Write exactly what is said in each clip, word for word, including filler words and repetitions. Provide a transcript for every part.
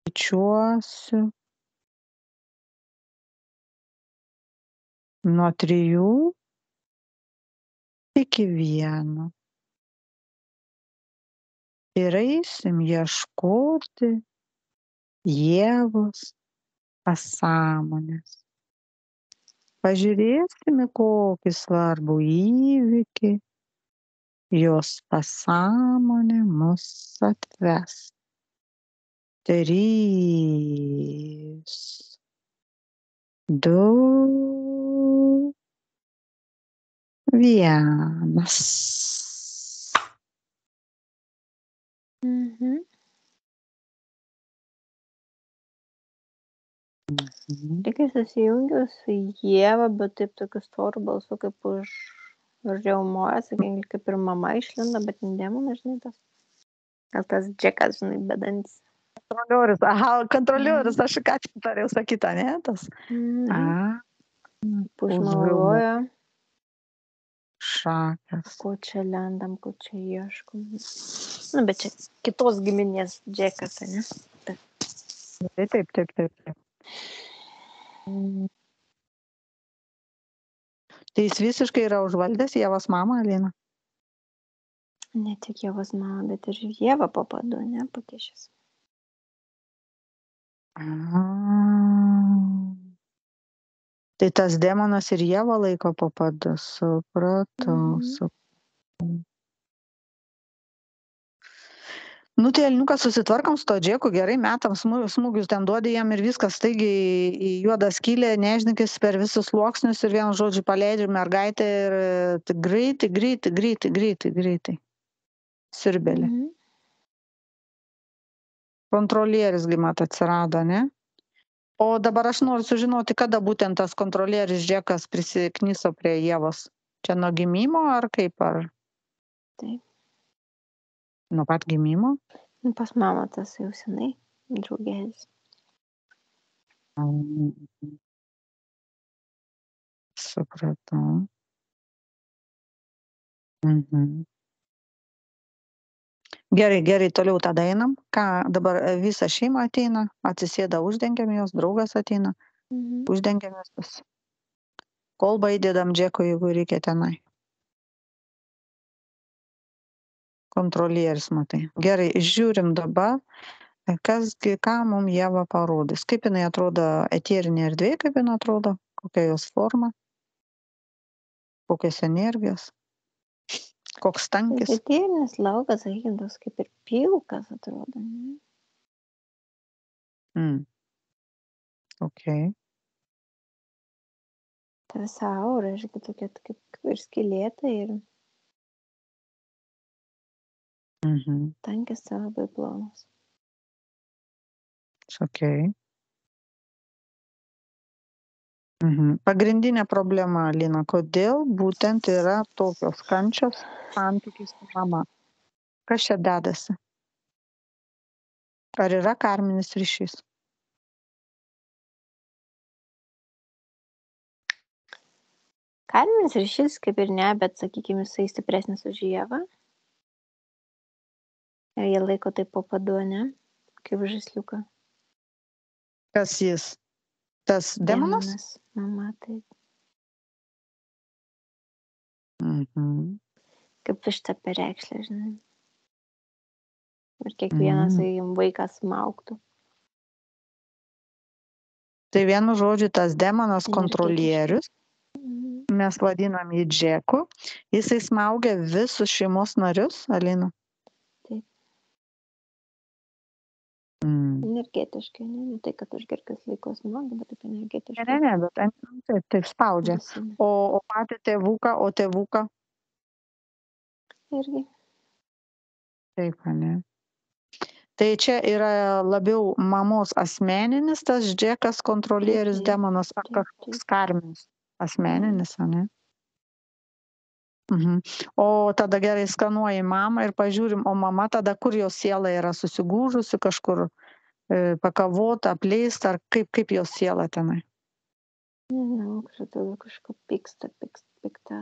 skaičiuosiu nuo trijų iki vieno. Ir eisim ieškoti Ievos pasąmonės. Pažiūrėsim, į kokį svarbų įvykį jos pasąmonė mus atves. Trys, du, vienas. Mhm. Mhm. Tik kai susijungiu su Ieva, bet taip tokiu storu balsu, kaip už riaumoja, sakykim, kaip ir mama išlinda, bet ne demonas, žinai, tas. Gal tas džekas, žinai, bedantis. Kontroliorius, aha, kontroliorius, aš ką tik norėjau sakyti, ne, tas. Mhm. A, Pušmaloja, šakas. ko čia lendam, ko čia ieškom. Nu, bet čia kitos giminės džekas, ne? Taip, taip, taip, taip. taip. Tai jis visiškai yra užvaldęs Ievos mamą, Alina? Ne tik Ievos mama, bet ir Ieva papadu, ne, pakišęs. Tai tas demonas ir Ievą laiko papadu, supratau. Mhm. supratau. Nu tai Aliniukas, susitvarkom su to džeku, gerai, metam smū- smūgius ten duodi jam ir viskas staigiai į juodą skylę, nežnikis per visus sluoksnius ir vienu žodžiu paleidži mergaitę ir e, tik greitai, greitai, greitai, greitai, greitai. Siurbelė. Mhm. Kontrolieris gi mat atsirado, ne? O dabar aš noriu sužinoti, kada būtent tas kontrolieris džekas prisikniso prie Ievos. Čia nuo gimimo ar kaip? Ar Taip. nuo pat gimimo? Nu, pas mamą tas jau senai draugelis. Mhm. Supratau. Mhm. Gerai, gerai, toliau tada einam. Ką dabar e, visa šeima ateina, atsisėda, uždengiam jos, draugas ateina, Mhm. uždengiam viskas. Kolbą įdedam džeko, jeigu reikia tenai. Kontrolieris, matai. Gerai, žiūrim dabar, e, kasgi, ką mum Ieva parodys. Kaip jinai atrodo eterinė erdvė, kaip jinai atrodo, kokia jos forma, kokios energijos, koks tankis. Eterinis laukas, sakykim, toks kaip ir pilkas atrodo, ne? Mm. Okay. Ta visa aura, žinai, tokia kaip, kaip ir skylėta ir Mhm. tankis tai labai plonas. Okay. Mhm. Pagrindinė problema, Lina, kodėl būtent yra tokios kančios santykiai su mama? Kas čia dedasi? Ar yra karminis ryšys? Karminis ryšys kaip ir ne, bet, sakykime, jisai stipresnis už Ievą. Ir jie laiko taip po padu, ne? Kaip žaisliuką. Kas jis? Tas demonas? Demonas. Mama, taip. Mhm. Kaip višta perekšlė, žinai. Ir kiekvienas, Mhm. sakykim, vaikas smaugtų. Tai vienu žodžiu, tas demonas kontrolierius, Mhm. mes vadinam jį džeku, jisai smaugia visus šeimos narius, Alina? Taip. Mm. Energetiškai, ne? Ne tai, kad už gerkės laiko smaugia, bet taip Ne, energetiškai. ne, ne, bet ant- taip, taip spaudžia. Dusina. O, o patį tėvuką, o tėvuką? Irgi. Taip, ne. Tai čia yra labiau mamos asmeninis tas džekas, kontrolierius, Taip, demonas, ar taip, kažkoks taip. karminis asmeninis, ne? Mhm. O tada gerai skanuoji mamą ir pažiūrim, o mama tada kur jos siela yra susigūžusi kažkur, e, pakavota, apleista, ar kaip, kaip jos siela tenai? Nežinau, kažkaip kažko pyksta, pyksta, pikta.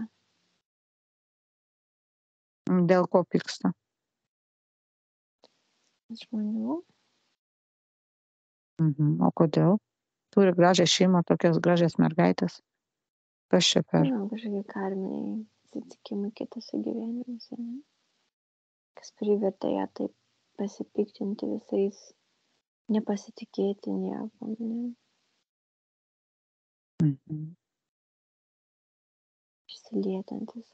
Dėl ko pyksta? Žmonių. Mhm. O kodėl? Turi gražią šeimą, tokias gražias mergaitės. Kas čia per? Žinau, kažkokie karminiai atsitikimai kitose gyvenimuose, ne? Kas privertė ją taip pasipiktinti visais, nepasitikėti niekam, ne? Mhm. Išsilietantis.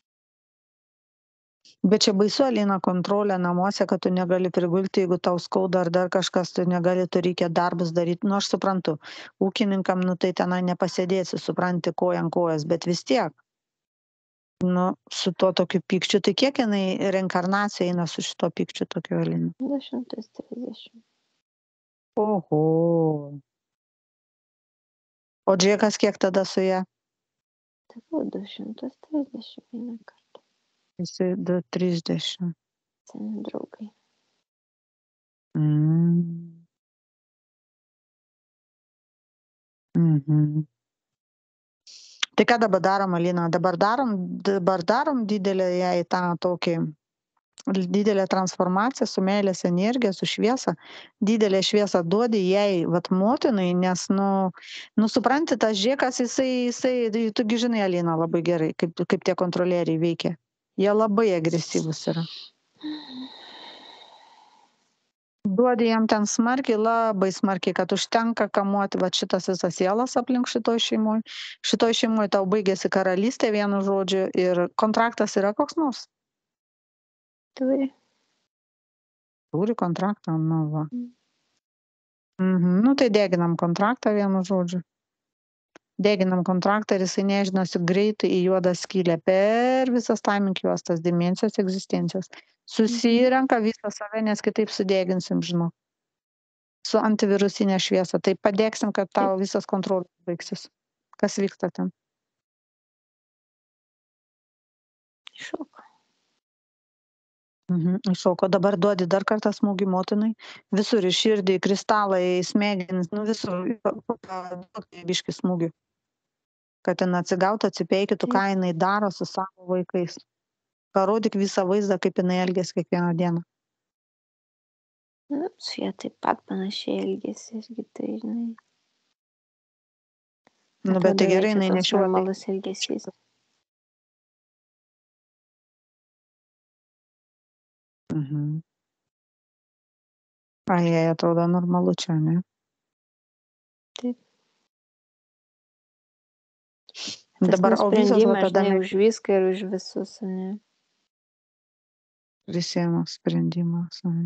Bet čia baisu, Alina, kontrolė namuose, kad tu negali prigulti, jeigu tau skauda ar dar kažkas, tu negali, tu reikia darbus daryti. Nu, aš suprantu, ūkininkam, nu, tai tenai nepasėdėsi, supranti, koja ant kojas, bet vis tiek. Nu, su tuo tokiu pykčiu, tai kiek jinai reinkarnacija eina su šito pykčiu tokiu, Alina? du šimtus trisdešimt. Oho. O Džekas kiek tada su ja? Sakau, du šimtus trisdešimt vieną kartą. Jisai du trisdešimt. Seni draugai. Mm. Mhm. Tai ką dabar darom, Alina? Dabar darom, dabar darom didelę jai tą tokį, didelę transformaciją su meilės energija, su šviesa. Didelę šviesą duodi jai, vat motinai, nes, nu, nu supranti, tas Džekas, jisai, jisai, tugi žinai, Alina, labai gerai, kaip, kaip tie kontrolieriai veikia. Jie labai agresyvus yra. Duodi jam ten smarkiai, labai smarkiai, kad užtenka kamuoti va šitas visas sielas aplink šitoj šeimoj. Šitoj šeimoj tau baigėsi karalystė, vienu žodžiu, ir kontraktas yra koks nors? Turi. Turi kontraktą, nu va. Mm. Mhm. Nu tai deginam kontraktą, vienu žodžiu. Deginam kontraktą ir jisai nežinosi greitai į juodą skylę per visas timing juostas, dimensijos, egzistencijos. Susirenka visą save, nes kitaip sudeginsim, žinau. Su antivirusinė šviesa. Tai padėksim, kad tau visas kontrolės baigsis. Kas vyksta ten? Iššoko. Mhm. Iššoko. Dabar duodi dar kartą smūgį motinai. Visur į širdį, į kristalą, į smegenis, nu visur. Duok biškį smūgį. Kad ten atsigautų, atsipeikytų, ką jinai daro su savo vaikais. Parodyk visą vaizdą, kaip jinai elgės kiekvieną dieną. Nu, su jie taip pat panašiai elgėsi, irgi tai, žinai. Nu, bet tai Atrodo, gerai, čia jinai toks nešioja. normalus elgesys. Mhm. Ai, jai atrodo normalu čia, ne? Taip. Tas Dabar, o visos va nusprendimas, tada žinai, ne už viską ir už visus, ne? prisėmė sprendimas. mhm.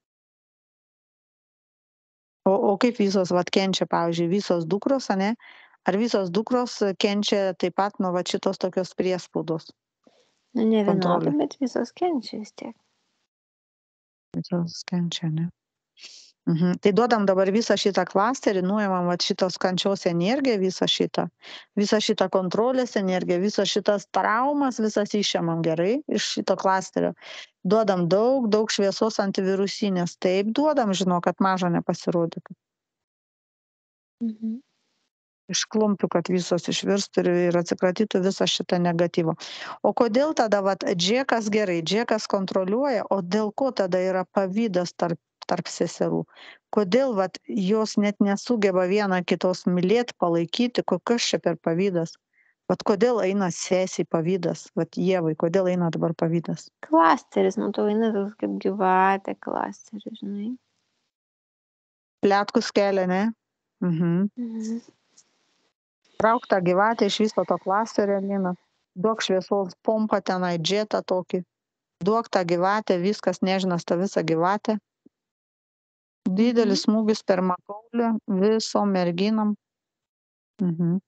O, o kaip visos vat kenčia, pavyzdžiui, visos dukros, ane? Ar visos dukros kenčia taip pat nuo va šitos tokios priespaudos? Nu, ne Kontrolė. vienodai, bet visos kenčia vis tiek. Visos kenčia, ne? Mhm. Tai duodam dabar visą šitą klasterį, nuėmam vat šitos kančios energiją, visą šitą, visą šitą kontrolės energiją, visas šitas traumas, visas išėmam gerai iš šito klasterio. Duodam daug, daug šviesos antivirusinės. Taip duodam, žinau, kad maža nepasirodytų. Mhm. Iš klumpių, kad visos išvirstų ir, ir atsikratytų visą šitą negatyvą. O kodėl tada, vat, Džekas gerai, Džekas kontroliuoja, o dėl ko tada yra pavydas tarp, tarp seserų? Kodėl, vat, jos net nesugeba viena kitos mylėti, palaikyti, kokios čia per pavydas? Vat kodėl eina sesiai pavydas, vat Ievai, kodėl eina dabar pavydas? Klasteris, matau, eina toks kaip gyvatė klasteris, žinai. Pletkus kelia, ne? Mhm. Mhm. Trauk tą gyvatę iš viso to klasterio, Alina. Duok šviesos pompą tenai, džetą tokį. Duok tą gyvatę, viskas nežinas tą visą gyvatę. Didelis smūgis per makaulį visom merginam. Mhm.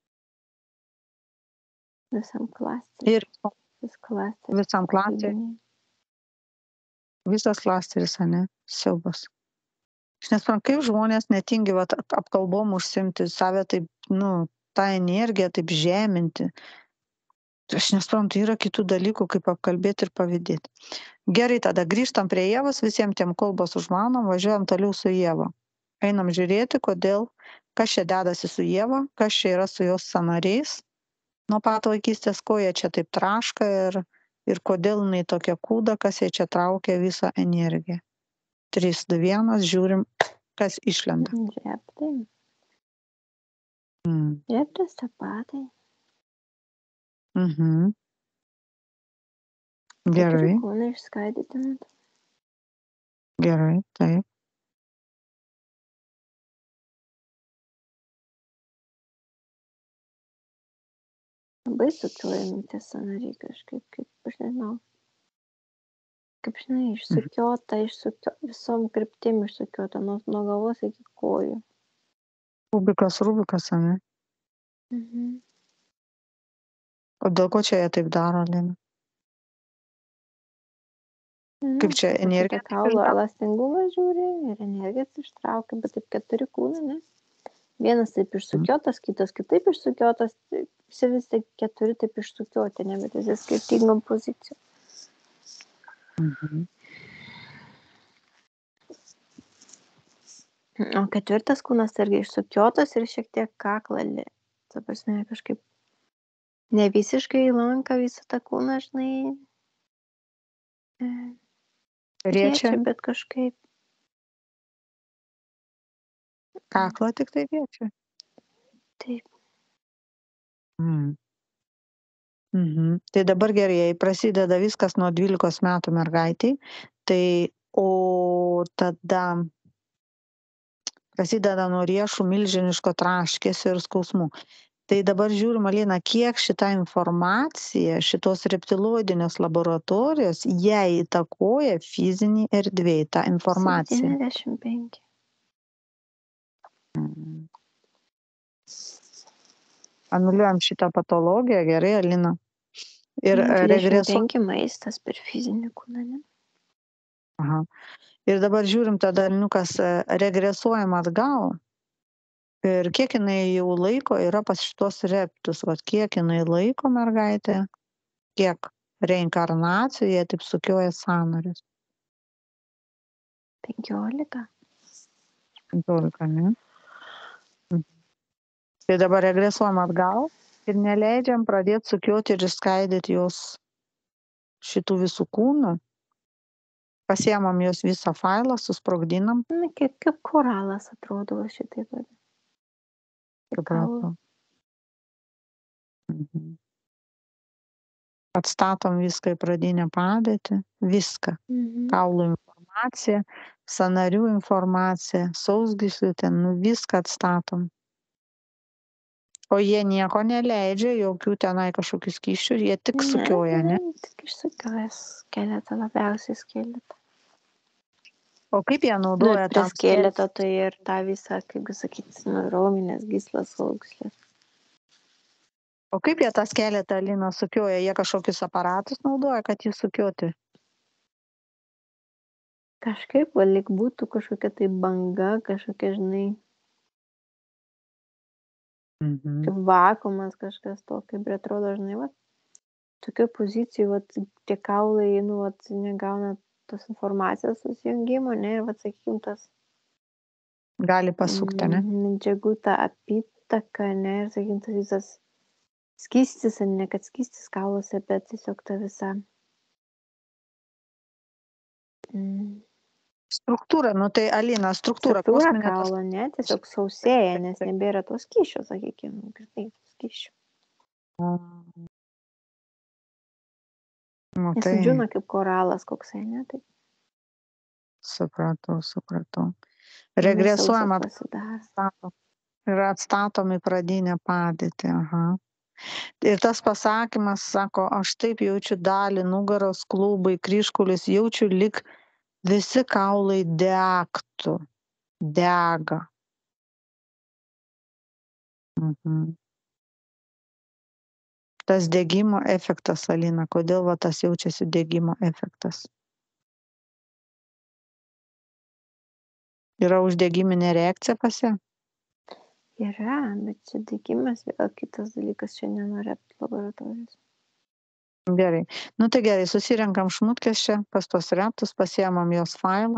Visam klasteriui. Ir Vis klasteris. visam klasteriui. Visas klasteris, ane? Siaubas. Aš nesuprantu, kaip žmonės netingi vat, apkalbom užsimti, save taip, nu, tą energiją taip žeminti. Aš nesuprantu, yra kitų dalykų, kaip apkalbėti ir pavydėti. Gerai, tada grįžtam prie Ievos, visiems tiem kolbos užmanom, važiuojam toliau su Ieva. Einam žiūrėti, kodėl, kas čia dedasi su Ieva, kas čia yra su jos sąnariais. Nuo pat vaikystės, ko jie čia taip traška ir, ir kodėl jinai tokia kūda, kas jie čia traukia visą energiją. trys, du, vienas, žiūrim Kas išlenda? Žiebtai. Mm. Žiebtas tapatai. Mhm. Keturi Gerai, kūnai išskaidyti. gerai, taip. Labai sukiojami tie sąnariai kažkaip, kaip, aš nežinau. Kaip, žinai, išsukiota, išsukiota, visom kryptim išsukiota, nuo, nuo galvos iki kojų. Rubikas, Rubikas, ane? Mhm. O dėl ko čia jie taip daro, Lina? Kaip čia energija taip Kaulo išdaro? elastingumą žiūri ir energijas ištraukia, bet taip keturi kūnai, ne? Vienas taip išsukiotas, kitas kitaip išsukiotas, visi visi keturi taip išsukioti, ne, bet visi skirtingom pozicijom. Mhm. O ketvirtas kūnas irgi išsukiotas ir šiek tiek kaklali. Ta prasme, kažkaip ne visiškai lanka visą tą kūną, žinai, e, Riečia, riečia, bet kažkaip. kaklą tik tai riečia. Taip. Mm. Mhm. Tai dabar gerai, jei prasideda viskas nuo dvylikos metų mergaitei, tai o tada prasideda nuo riešų milžiniško traškėsio ir skausmų. Tai dabar žiūrim, Alina, kiek šita informacija, šitos reptiloidinės laboratorijos, ją įtakoja fizinį erdvėj, tą informaciją. septyniasdešimt penki. Mhm. Anuliuojam šitą patologiją, gerai, Alina. Ir dvidešimt regresuojam. penki maistas per fizinį kūną, ne? Aha. Ir dabar žiūrim tada, Aliniukas, regresuojam atgal. Ir kiek jinai jau laiko yra pas šitos reptus, vat kiek jinai laiko mergaitė, kiek reinkarnacijų jie taip sukioja sąnarius. penkiolika. penkiolika, ne? Mhm. Tai dabar regresuojam atgal ir neleidžiam pradėti sukioti ir išskaidyti jos šitų visų kūnų. Pasiemam jos visą failą, susprogdinam. Na, kaip, kaip koralas atrodo va šitaip. va. Kaip kaulų. Supratau. Mhm. Atstatom viską į pradinę padėtį, viską. Mhm. Kaulų informacija, sąnarių informacija, sausgyslių ten, nu viską atstatom. O jie nieko neleidžia, jokių tenai kažkokių skysčių, jie tik sukioja, ne? Ne, tik išsukioja skeletą, labiausiai skeletą. O kaip jie Nu, naudoja ir prie tam skeleto tai ir tą visą, kaip sakyti, nu, raumenės, gyslas, saugslės. O kaip jie tą skeletą, Alina, sukioja? Jie kažkokius aparatus naudoja, kad jį sukioti? Kažkaip, va, lyg būtų kažkokia tai banga, kažkokia, žinai, Mhm. kaip vakuumas kažkas to, kaip ir atrodo, žinai, va, tokia pozicija, va, tie kaulai, nu, va, negauna tos informacijos susijungimo, ne, ir, va, sakykim, tas Gali pasukti, ne? mm, medžiagų ta apytaka, ne, ir, sakykim, tas visas skystis, ar ne, kad skystis kauluose, bet tiesiog ta visa mm, Struktūra, nu tai Alina, struktūra, struktūra kosminė tas. kaulo, ne, tiesiog sausėja, nes nebėra to skysčio, sakykim, greitai skysčio. Nu, Nes tai džiūna kaip koralas koksai, ne, tai supratau, supratau. jinai Regresuojam sausas atgal pasidaro. atstatom. Ir atstatom į pradinę padėtį. Aha. Ir tas pasakymas sako, aš taip jaučiu dalį nugaros klubai, kryžkulis, jaučiu lyg visi kaulai degtų, dega. Mhm. Tas degimo efektas, Alina, kodėl va tas jaučiasi degimo efektas? Yra uždegiminė reakcija pas ją? Yra, bet čia degimas vėl kitas dalykas, čia nenori laboratorijos. Gerai. Nu tai gerai, susirenkam šmutkės čia, pas tos reptus, pasiemam jos failą,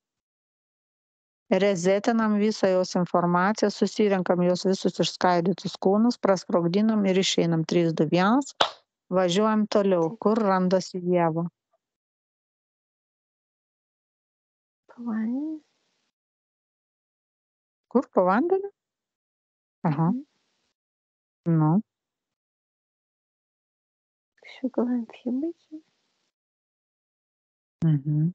rezetinam visą jos informaciją, susirenkam jos visus išskaidytus kūnus, prasprogdinam ir išeinam trys, du, vienas, važiuojam toliau, Taip. kur randasi Ieva. Pavanį. Kur po vandeniu? Aha. Mhm. Nu. Kažkaip gal amfibai čia. Mhm.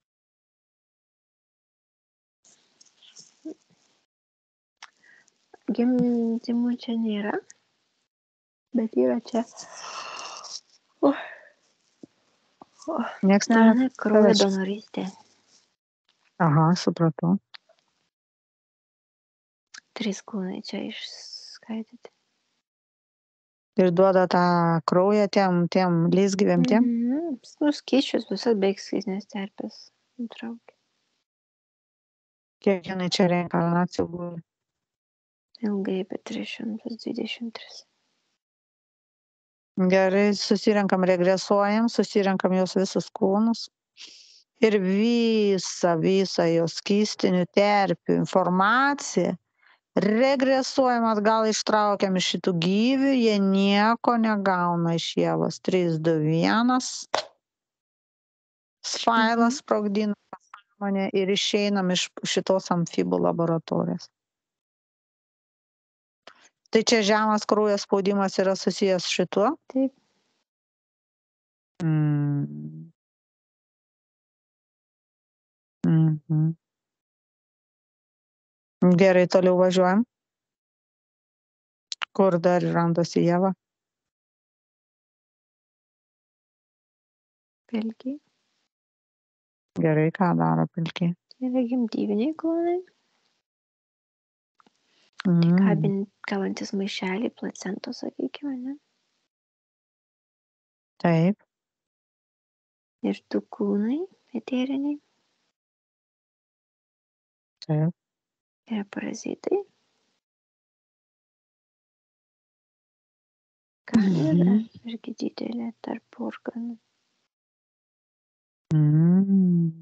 Gimdymų čia nėra, bet yra čia. Uh, uh. Nieks Na, ne. ne, kraujo donorystė. Aha, supratau. Trys kūnai čia išskaidyti. Ir duoda tą kraują tiem, tiem leisgyviam tiem? Mhm. Nu, skysčius visas beveik skystinės terpės nutraukia. Kiek jinai čia reinkarnacijų buvo? Ilgai apie tris šimtus dvidešimt tris. Gerai, susirenkam, regresuojam, susirenkam jos visus kūnus. Ir visą, visą jos skystinių terpių informaciją regresuojam atgal, ištraukiam iš šitų gyvių, jie nieko negauna iš Ievos. trys, du, vienas. Failas sprogdina pasąmonę ir išeinam iš šitos amfibų laboratorijos. Tai čia žemas kraujo spaudimas yra susijęs šituo? Taip. Mm. Mhm. Gerai, toliau važiuojam. Kur dar randasi Ieva? Pelkiai. Gerai, ką daro pilkiai? Tai yra gimdyviniai kūnai. Tai Mm. kabin- kabantis maišelį, placentos, sakykime, ne? Taip. Ir tų kūnai eteriniai Taip. yra parazitai. Kandida Mhm. irgi didelė tarp organų. Mm.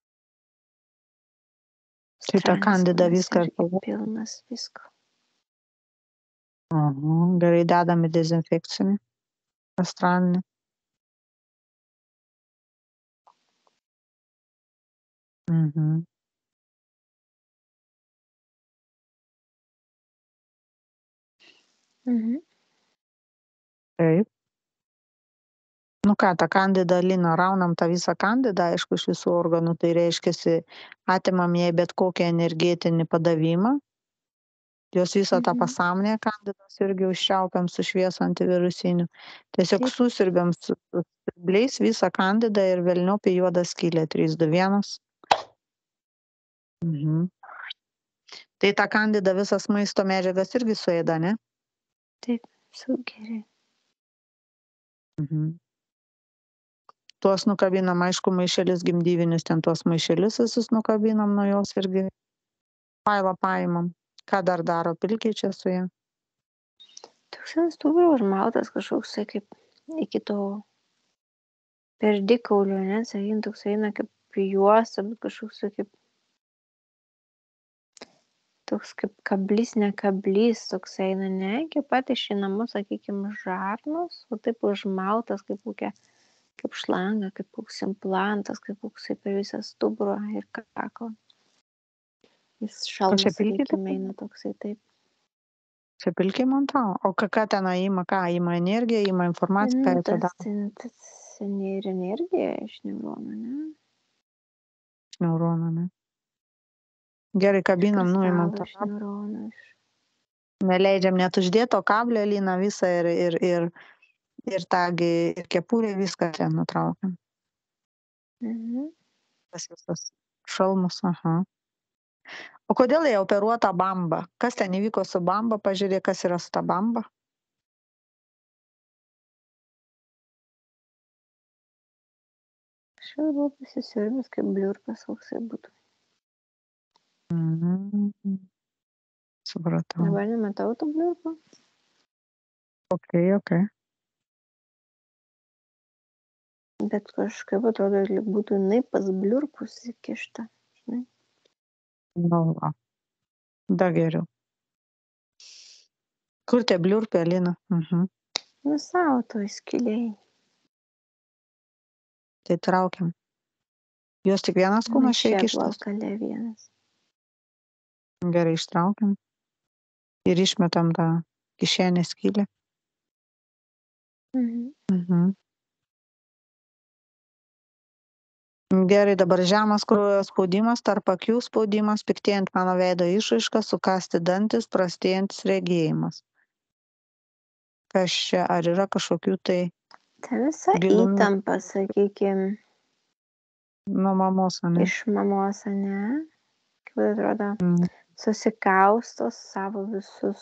Tai ta kandida Stranskūnas viską ir irgi pavogė. pilnas visko. Aha, gerai, dedam į dezinfekcinį, astralinį. Mhm. Mhm. Taip. Nu ką, tą kandidą Lina, raunam tą visą kandidą, aišku, iš visų organų, tai reiškiasi, atimam jai bet kokį energetinį padavimą. Jos visą tą Mhm. pasąmonę kandidos irgi užčiaupiam su šviesų antivirusiniu. Tiesiog Taip. susirbiam su su siurbliais visą kandidą ir velniop į juodą skylę. trys, du, vienas. Mhm. Tai ta kandida visas maisto medžiagas irgi suėda, ne? Taip, sugeria. Mhm. Tuos nukabinam, aišku, maišelius gimdyvinius, ten tuos maišelius visus nukabinam nuo jos irgi. Failą paimam. Ką dar daro pilkiai čia su ja? Toks ant stuburo užmautas kažkoks, tai kaip iki to perdikaulio, ne, sakykim, toks eina kaip juosta, bet kažkoks tai kaip toks kaip kablys, ne kablys, toks eina, ne, iki pat išeinamų, sakykim, žarnos, o taip užmautas kaip kokia, kaip šlanga, kaip koks implantas, kaip koksai per visą stuburą ir kaklą. Jis Kas čia šalmas, pilkiai sakykim, taip? eina toksai taip. Čia pilkiai montavo. O ką, ką ten ima, ką ima energiją, ima informaciją, ką Nu, jie čia tas, daro? ten, tas ir energija iš neuronų, ne? Iš neuronų, ne? Gerai, Iš kabinam, nuimam kristalo, tą iš kablį. neuronų, iš... Neleidžiam net uždėto kablio Lina visą ir, ir, ir, ir tągi ir kepurė viską ten nutraukiam. Mhm. Tas visas šalmus, aha. O kodėl jie operuota bamba? Kas ten įvyko su bamba? Pažiūrėk, kas yra su ta bamba. Kažkas buvo pasisiurbęs, kaip bliurkas, koksai būtų. Mhm. Supratau. Dabar nematau to bliurko. Ok, ok. Bet kažkaip atrodo, lyg būtų jinai pas bliurkus įkišta. Žinai? Nu, va. Da geriau. Kur tie bliurpė, Lina? Mhm. Nu, savo toj skiliai. Tai traukiam. Jos tik vienas kūnas čia Čia įkištas. apvalkalė vienas. Gerai, ištraukiam. Ir išmetam tą kišenės skylę. Mhm. Mhm. Gerai, dabar žemas kraujo spaudimas, tarp akių spaudimas, piktėjant mano veido išraišką, sukasti dantis, prastėjantis regėjimas. Kas čia, ar yra kažkokių tai Ta visa gilumių įtampa, sakykime, nuo mamos, ane? iš mamos, ane? Kaip atrodo, Mm. susikaustos savo visus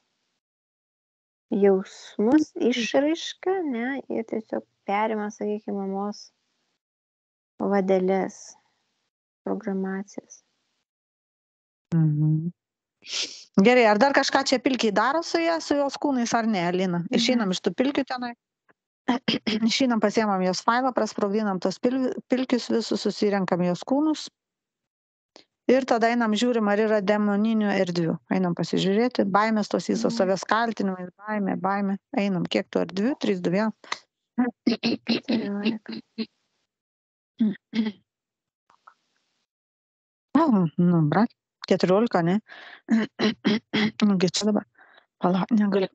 jausmus, išraišką, ne? Ir tiesiog perima, sakykime, mamos vadelės programacijas. Mhm. Gerai, ar dar kažką čia pilkiai daro su ją, su jos kūnais, ar ne, Alina? Išeinam iš tų pilkių tenai. Išeinam, pasiemam jos failą, prasprogdinam tos pil, pilkius visus, susirenkam jos kūnus. Ir tada einam žiūrim, ar yra demoninių erdvių. Einam pasižiūrėti, baimės tos visos Mhm. savęs kaltinimai, baimė, baimė. Einam, kiek tų erdvių? trys, du, vienas. keturiolika. Nu, brat, keturiolika, ne? Nugi čia dabar. Pala, negaliu.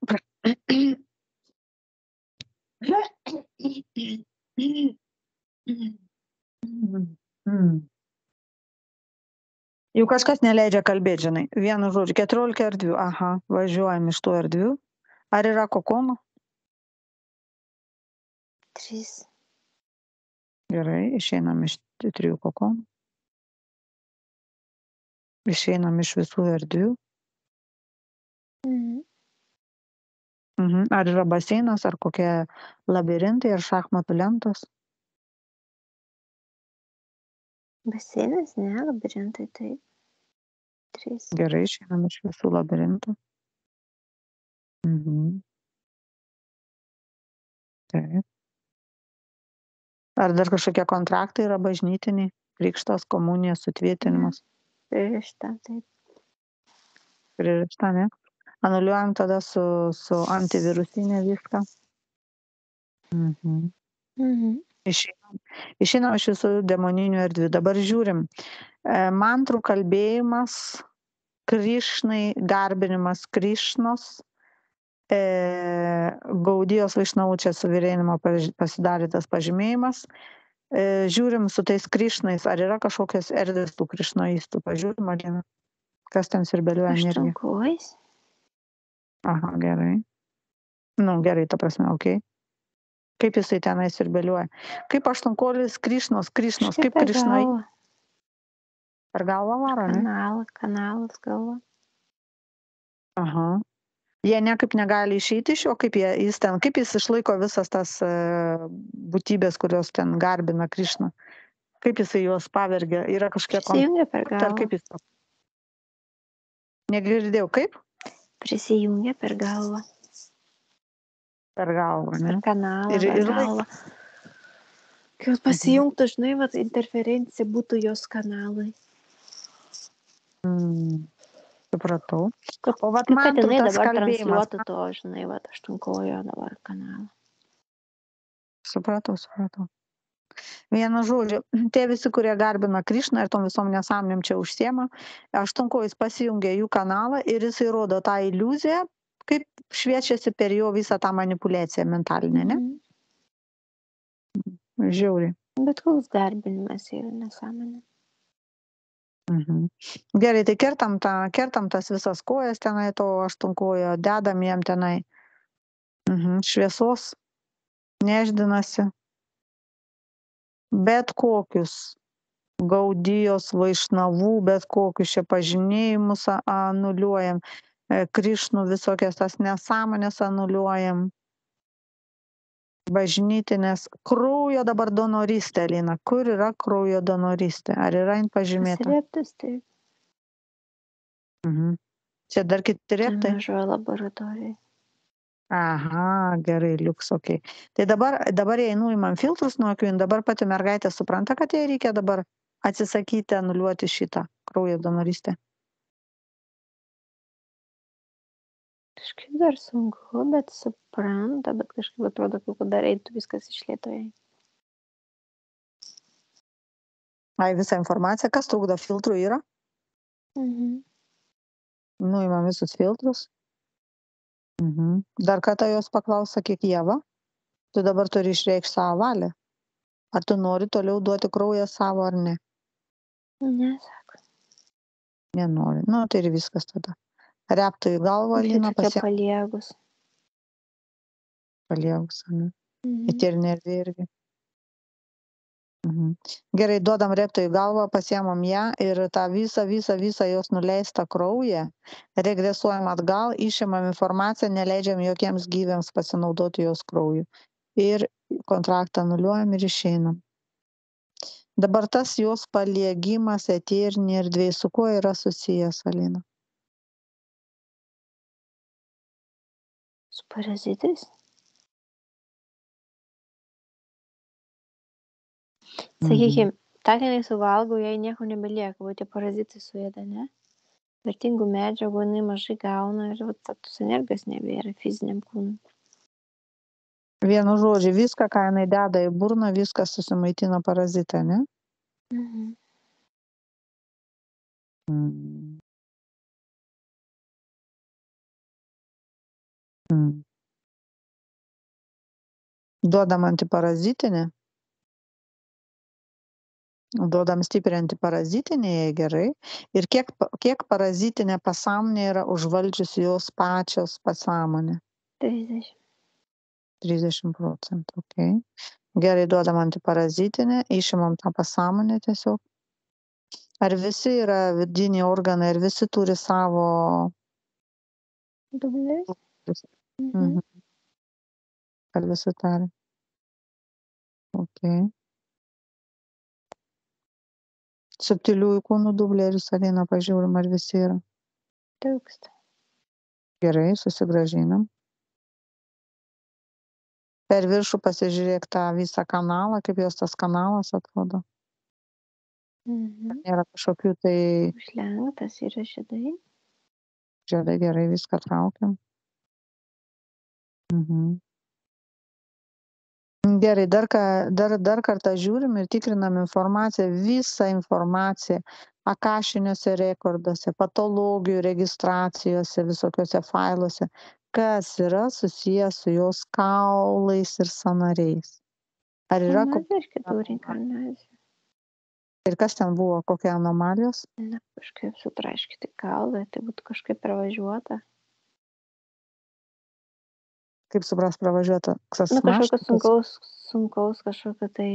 Jau kažkas neleidžia kalbėti, žinai. Vienu žodžiu, keturiolika erdvių. Aha, važiuojam iš tų erdvių. Ar yra kokonų? Trys. Gerai, išeinam iš tų trijų kokonų. Išeinam iš visų erdvių. Mhm. Mhm. Ar yra baseinas, ar kokie labirintai, ar šachmatų lentos? Baseinas, ne, labirintai, taip. Trys. Gerai, išeinam iš visų labirintų. Mhm. Taip. Ar dar kažkokie kontraktai yra bažnytiniai? Krikštas, komunija, sutvietinimas? Pririšta, taip. Pririšta, ne? Anuliuojam tada su, su antivirusinė viską. Mhm. Mhm. Išeinam, išeinam iš visų demoninių erdvių. Dabar žiūrim. E, mantrų kalbėjimas, Krišnai, garbinimas Krišnos, e, Gaudijos Vaišnavų čia suvirinimo pasidarytas pažymėjimas. E, žiūrim su tais Krišnais, ar yra kažkokios erdvės tų krišnoistų. Pažiūrim, Alina, kas ten sirbeliuoja energiją. Aštunkojais. Aha, gerai. Nu, gerai, ta prasme, okei. Okay. Kaip jisai tenai sirbeliuoja. Kaip aštuonkolis Krišnos, Krišnos, Kažkaip kaip per Krišnai. galvą. Per galvą varo, ne? Kanalą, kanalas galva. Aha. Jie niekaip negali išeiti iš jo, kaip jie, jis ten, kaip jis išlaiko visas tas uh, būtybės, kurios ten garbina Krišną. Kaip jisai juos pavergia. Yra kažkokie Prisijungia per kontaktai, ar galvą. kaip jis. Negirdėjau, kaip? Prisijungia per galvą. Per galvą, ne? Per kanalą, Ir, per ir laik... galvą. Kai jos pasijungtų, žinai, vat, interferencija būtų jos kanalai. Mm, supratau. Kad, O vat kaip kad mantrų jinai tas dabar kalbėjimas. transliuotų to, žinai, vat, aštunkojo dabar kanalą. Supratau, supratau. Vienu žodžiu, tie visi, kurie garbina Krišną ir tom visom nesąmonėm čia užsiema, aštunkojis pasijungia jų kanalą ir jisai rodo tą iliuziją, kaip šviečiasi per jo visą tą manipuliaciją mentalinę, ne? Mhm. Žiauriai. Bet koks garbinimas yra nesąmonė. Mhm. Gerai, tai kertam, tą, kertam tas visas kojas tenai, to aštunkojo, dedam jam tenai mhm. Šviesos, neždinasi, bet kokius Gaudijos Vaišnavų, bet kokius čia pažinėjimus anuliuojam, Krišnų visokias tas nesąmonės anuliuojam, bažnytinės, kraujo dabar donorystė, Lina, kur yra kraujo donorystė, ar yra jin pažymėta? Pasireptas, taip. Mhm. Čia dar kiti reptai? Mažoje laboratorijoje. Aha, gerai, liuks, okei. Okay. Tai dabar, dabar jei nuimam filtrus nuo akių, dabar pati mergaitė supranta, kad jai reikia dabar atsisakyti, anuliuoti šitą kraujo donorystę. Kažkaip dar sunku, bet supranta, bet kažkaip atrodo, kaip dar eitų viskas iš lėtojai. Ai, visą informaciją, kas trukdo filtrų yra? Mhm. Nuimam visus filtrus. Mhm. Dar kartą jos paklaus, sakyk, Ieva, tu dabar turi išreikšti savo valią. Ar tu nori toliau duoti kraują savo ar ne? Ne, sako. Nenori. Nu, tai ir viskas tada. Reptų į galvą, Jis Lina, tokia pasiek paliegus. paliegus, ne? Mhm. Eterinė erdvė irgi. Mhm. Gerai, duodam reptų į galvą, pasiemam ją ir tą visą, visą, visą jos nuleistą kraują, regresuojam atgal, išimam informaciją, neleidžiam jokiems gyviams pasinaudoti jos krauju. Ir kontraktą nuliuojam ir išeinam. Dabar tas jos paliegimas eterinė erdvė, su kuo yra susijęs, Alina? Su parazitais. Sakykime, tą, kai jinai suvalgo, jai nieko nebelieka, o tie parazitai suėda, ne? Vertingų medžiagų jinai mažai gauna ir vat, tos energijos nebėra fiziniam kūnui. Vienu žodžiu, viską, ką jinai deda į burną, viskas susimaitina parazitą, ne? Mhm. Mm. Mm. Duodam antiparazitinį, duodam stipriai antiparazitinį, jei gerai. Ir kiek, kiek parazitinė pasąmonė yra užvaldžiusi jos pačios pasąmonė? trisdešimt. trisdešimt procentų, okei. Okay. Gerai, duodam antiparazitinę, išimam tą pasąmonę tiesiog. Ar visi yra vidiniai organai, ar visi turi savo... Dublės? Mhm. Mhm. Ar visi tari? Okay. Subtiliųjų kūnų dublerius, Alina, pažiūrim, ar visi yra. Trūksta. Gerai, susigrąžinam. Per viršų pasižiūrėk tą visą kanalą, kaip jos tas kanalas atrodo. Mhm. Nėra kažkokių tai... Užlenktas yra žiedai. Žiedai, gerai, viską traukiam. Mhm. Gerai, dar, ką, dar, dar kartą žiūrim ir tikrinam informaciją, visą informaciją akašiniuose rekorduose, patologijų registracijose, visokiuose failuose, kas yra susijęs su jos kaulais ir sąnariais. Ar yra Anomalija ir kitų reinkarnacijų. ir kas ten buvo, kokie anomalijos? Na, kažkaip sutraiškyti kaulą, tai būtų kažkaip pravažiuota. Kaip supras pravažiuota? Nu, kažkokio sunkaus, sunkaus kažkokio tai...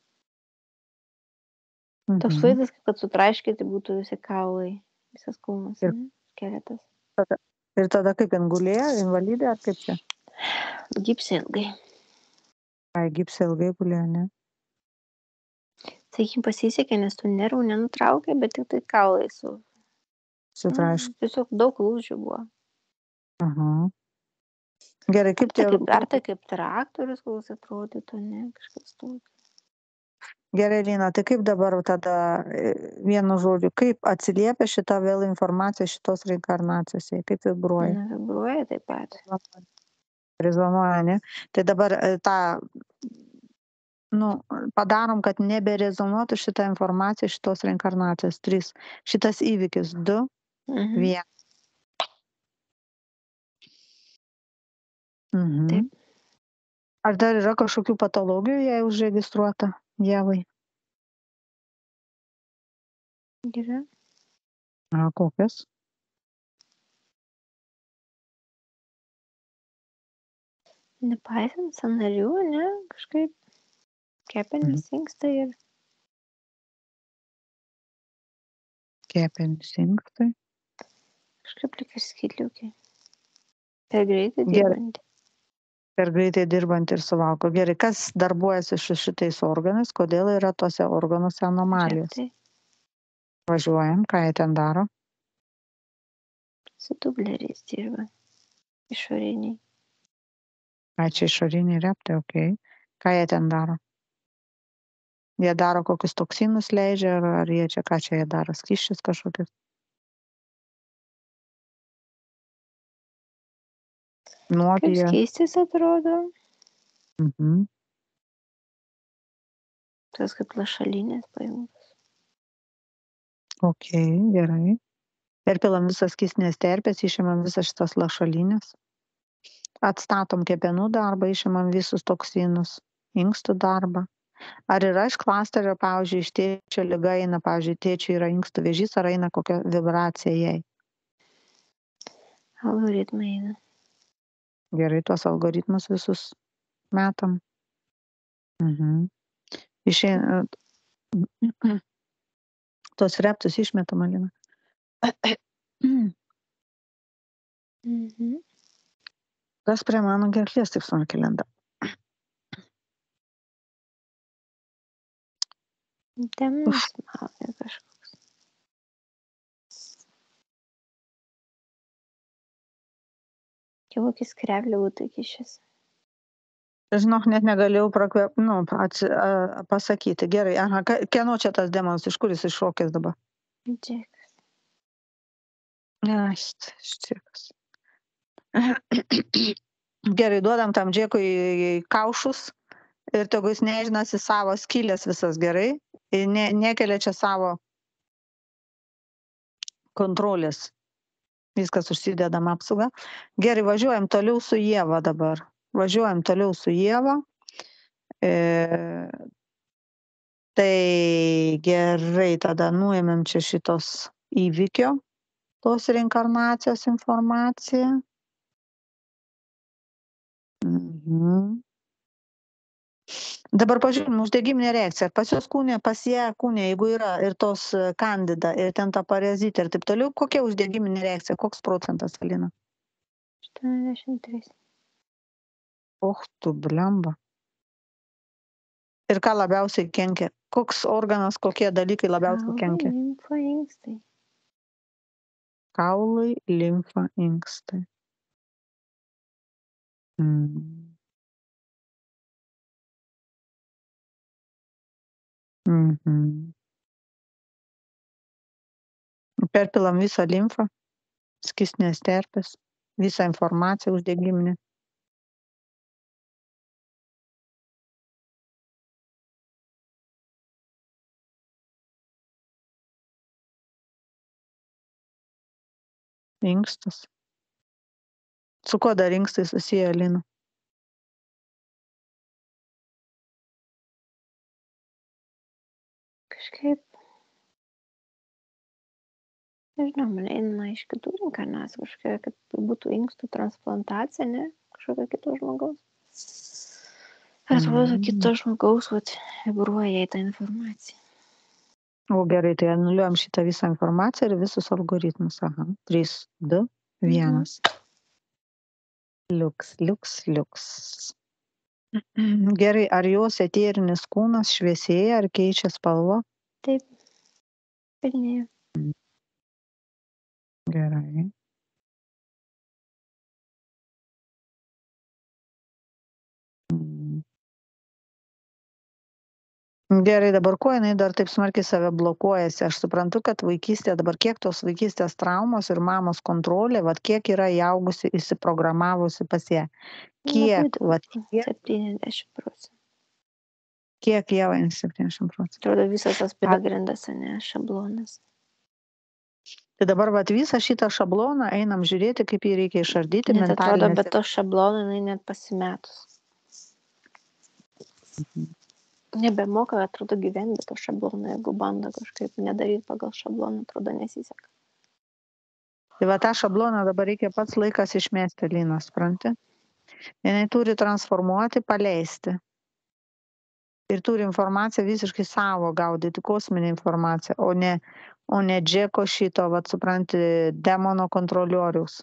Mhm. Toks vaizdas, kaip kad sutraiškyti būtų visi kaulai, visas kūnas, Ir- ne? Skeletas. Tada, ir tada kaip jin gulėjo, invalidė, ar kaip čia? Gipse ilgai. Ai, gipse ilgai gulėjo, ne? Sakykim, pasisekė, nes tų nervų nenutraukė, bet tik tai kaulai su... Sutraiškė. Nu, tiesiog daug lūžių buvo. Aha. Gerai, kaip tie... Ar tai kaip, ar tai kaip traktorius, koks atrodytų, ne? Kažkas tokio. Gerai, Lina, tai kaip dabar tada, e, vienu žodžiu, kaip atsiliepia šita vėl informacija šitos reinkarnacijos, jai, kaip vibruoja? Na, vibruoja taip pat. Rezonuoja, ne? Tai dabar e, tą, nu, padarom, kad neberezonuotų šitą informaciją šitos reinkarnacijos. Trys. Šitas įvykis. Du, Mhm. vienas. Mhm. Taip. Ar dar yra kažkokių patologijų, jei užregistruota Ievai? Yra. A, kokios? Nepaisant sąnarių, ne? Kažkaip kepenys inksta ir... Kepenys inkstai. Kažkaip lyg ir skydliaukė. Per greitai Gerai. dirbanti. Per greitai dirbant ir suvalgo. Gerai, kas darbuojasi su šitais organais, kodėl yra tose organuose anomalijos? Reptai. Važiuojam, ką jie ten daro? Su dubleriais dirba. Išoriniai. Ai, čia išoriniai reptai, okei. Okay. Ką jie ten daro? Jie daro kokius toksinus leidžia, ar, ar jie čia ką čia jie daro? Skysčius kažkokius? Kaip Nuodija. skystis atrodo. Mhm. Tas kaip lašalinės paimtas. Okei, okay, gerai. Perpilam visas skystinės terpės, išimam visas šitas lašalinės. Atstatom kepenų darbą, išimam visus toksinus, inkstų darbą. Ar yra iš klasterio, pavyzdžiui, iš tėčio liga eina, pavyzdžiui, tėčiui yra inkstų vėžys, ar eina kokia vibracija jai? Algoritmai eina. Gerai, tuos algoritmus visus metam. Mhm. Išeina, tuos reptus išmetam, Alina. Mhm. Kas prie mano gerklės taip sunkiai lenda? Demonas smaugė kažkoks. Čia kokį skreblį būtų kišęs. Žinok, net negalėjau prakvėp, nu, atsi, a, pasakyti. Gerai, aha, ka- kieno čia tas demonas, iš kur jis iššokęs dabar? Džekas. Ai, ščikas. Gerai, duodam tam džekui kaušus ir tegu jis nežinasi savo skylės visas gerai ir ne, nekelia čia savo kontrolės. Viskas užsidedam apsaugą. Gerai, važiuojam toliau su Ieva dabar. Važiuojam toliau su Ieva. E, tai gerai, tada nuėmėm čia šitos įvykio, tos reinkarnacijos informaciją. Mhm. Dabar pažiūrim, uždegiminė reakcija. Pas jos kūnė, pas ją kūnė, jeigu yra ir tos kandida, ir ten ta parazitė ir taip toliau, kokia uždegiminė reakcija, koks procentas, Alina? aštuoniasdešimt trys. Och, tu blemba. Ir ką labiausiai kenkia? Koks organas, kokie dalykai labiausiai Kaulai, kenkia? limfa, inkstai. Kaulai, limfa, inkstai. Mm. Mhm. Perpilam visą limfą, skystinės terpės, visą informaciją uždegiminę. Inkstas. Su kuo dar inkstai susiję, Alina? Kažkaip, nežinau, man eina iš kitų reinkarnacijų, kažkokia, kad būtų inkstų transplantacija, ne? Kažkokio kito žmogaus. Atrodo, Mm. kito žmogaus, vat, vibruoja į tą informaciją. O gerai, tai anuliuojam šitą visą informaciją ir visus algoritmus. Aha, trys, du, vienas. Liuks, liuks, liuks. Gerai, ar jos eterinis kūnas šviesėja ar keičia spalvą? Taip, pilnėja. Gerai. Mm. Gerai, dabar kuo jinai dar taip smarkiai save blokuojasi? Aš suprantu, kad vaikystė, dabar kiek tos vaikystės traumos ir mamos kontrolė, vat kiek yra įaugusi, įsiprogramavusi pas ją. Kiek, Labai vat, daug. kiek, septyniasdešimt procentų. kiek jau septyniasdešimt procentų. Atrodo, visas tas pagrindas, ne, šablonas. Tai dabar vat visą šitą šabloną einam žiūrėti, kaip jį reikia išardyti. Net atrodo, mentalinėse- bet to šablono jinai net pasimetus. Mhm. Nebemoka, atrodo, gyventi be to šablono, jeigu bando kažkaip nedaryti pagal šabloną, atrodo, nesiseka. Tai va tą šabloną dabar reikia pats laikas išmesti, Lina, supranti? Jinai turi transformuoti, paleisti. Ir turi informaciją visiškai savo gaudyti, kosminę informaciją, o ne, o ne džeko šito, vat supranti, demono kontrolioriaus.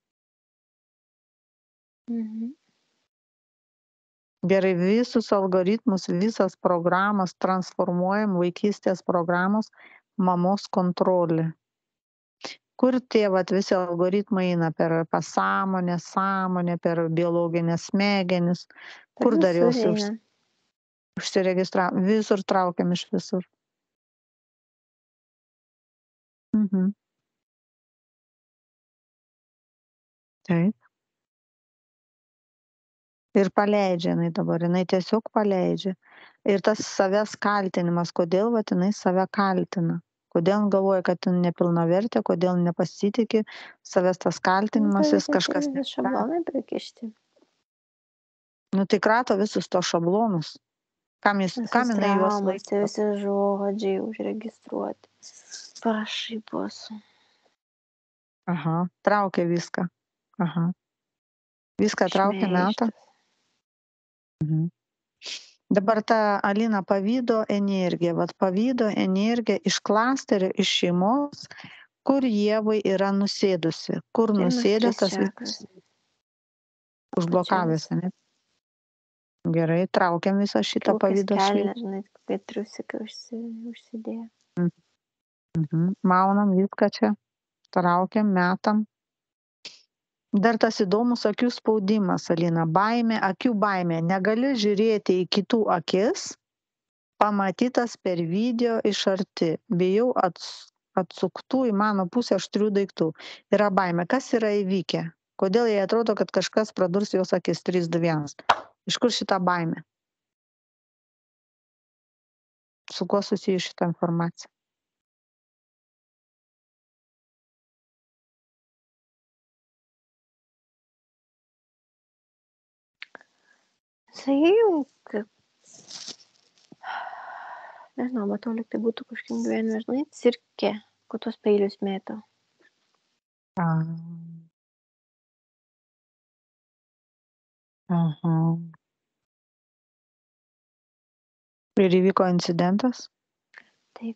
Mhm. Gerai, visus algoritmus, visas programas transformuojam, vaikystės programos, mamos kontrolė. Kur tie vat, visi algoritmai eina per pasąmonę, sąmonę, per biologinės smegenis, kur dar Visur jos eina. užsiregistravo, visur traukiam iš visur. Mhm. Taip. Ir paleidžia jinai dabar, jinai tiesiog paleidžia. Ir tas savęs kaltinimas, kodėl vat, jinai save kaltina. Kodėl galvoja, kad tu nepilnavertė, kodėl nepasitikė, savęs tas kaltinimas, jis kažkas. Visi šablonai prikišti. Nu tai krato visus to šablonus. Kam, jis, kam jinai juos laiko? Visi žodžiai užregistruoti. Parašai bus. Aha, traukia viską. Aha. Viską traukia metą. Mhm. Dabar ta Alina pavydo energija, vat pavydo energija iš klasterio, iš šeimos, kur Ievai yra nusėdusi, kur nusėdęs tas visas užblokavęs, ne? Gerai, traukiam visą šitą pavydo šleifą. Žinai, kaip triusikai užsidėjo. Mhm. Maunam viską čia, traukiam, metam. Dar tas įdomus akių spaudimas, Alina, baimė, akių baimė. Negali žiūrėti į kitų akis, pamatytas per video iš arti. Bijau atsuktų į mano pusę aštrių daiktų. Yra baimė. Kas yra įvykę? Kodėl jai atrodo, kad kažkas pradurs jos akis trys, du, vienas? Iš kur šita baimė? Su kuo susiję šitą informaciją? Sakykim, kad nežinau, matau, lyg tai būtų kažkiek gyvenime, žinai, cirke, kad tos peilius mėto. Aha. Ir įvyko incidentas? Taip.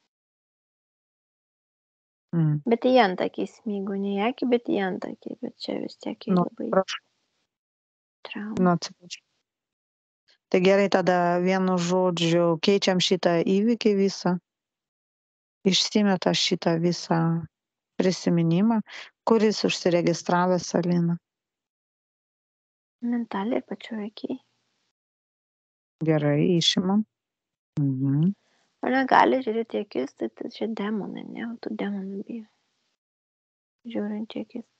Mm. Bet į antakį smygu, ne į akį, bet į antakį, bet čia vis tiek Nu, labai prašau. trauma. Nu, atsiprašau. Tai gerai, tada vienu žodžiu keičiam šitą įvykį visą, išsimeta šitą visą prisiminimą, kuris užsiregistravęs, Alina. Mentaliai ir pačioj akiai. Gerai, išimam. Mhm. O negali žiūrėti į akis, tai, tai čia demonai, ne, o tu demonai bijo. Žiūrint į akis.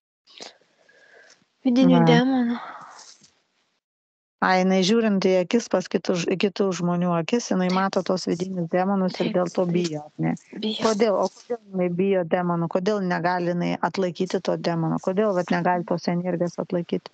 Vidinių demonų. A, jinai žiūrint į akis pas kitų, kitų žmonių akis, jinai mato tos vidinius demonus ir dėl to bijo, ne? Bijo. Kodėl, o kodėl jinai bijo demonų, kodėl negali jinai atlaikyti to demono, kodėl vat negali tos energijos atlaikyti?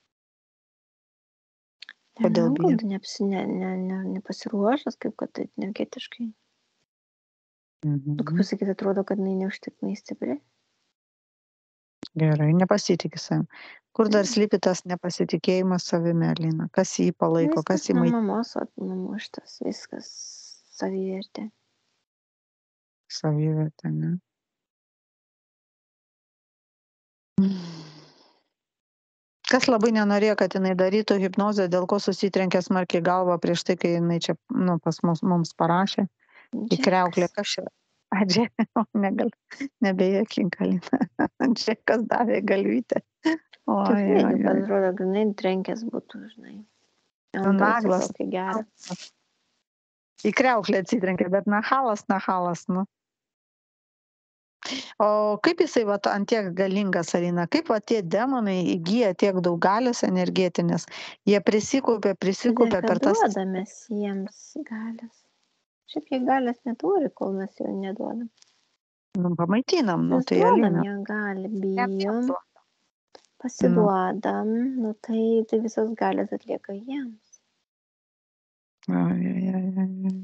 Kodėl Nežinau, bijo? kad nepsi, ne, ne, ne, nepasiruošęs, kaip kad tai energetiškai. Mhm. Nu, kaip pasakyti, atrodo, kad jinai neužtektinai stipri. Gerai, nepasitikė savim. Kur dar slypi tas nepasitikėjimas savimi, Alina? Kas jį palaiko, Viskas kas jį nuo maitina? mamos numuštas, viskas savivertė. Savivertė, ne? Kas labai nenorėjo, kad jinai darytų hipnozę, dėl ko susitrenkė smarkiai galvą prieš tai, kai jinai čia nu, pas mus, mums parašė. Į kriauklę, kas čia? Adžė, negal, nebejokink, Alina. Džekas davė galvytę. O, Tikrai, kaip atrodo, grinai trenkęs būtų, žinai. Naglas. Tokį gerą. Į kriauklę atsitrenkė, bet nahalas, nahalas, nu. O kaip jisai va, ant tiek galingas, Alina, kaip va, tie demonai įgyja tiek daug galios energetinės, jie prisikaupė, prisikaupė per tas... Duodamės jiems galios. Šiaip jie galios neturi, kol mes jau neduodam. Nu, pamaitinam, nu, mes tai duodam Alina. jie gali, bijom, pasiduodam, nu, tai, tai visos galios atlieka jiems. Ai, ai, ai, ai.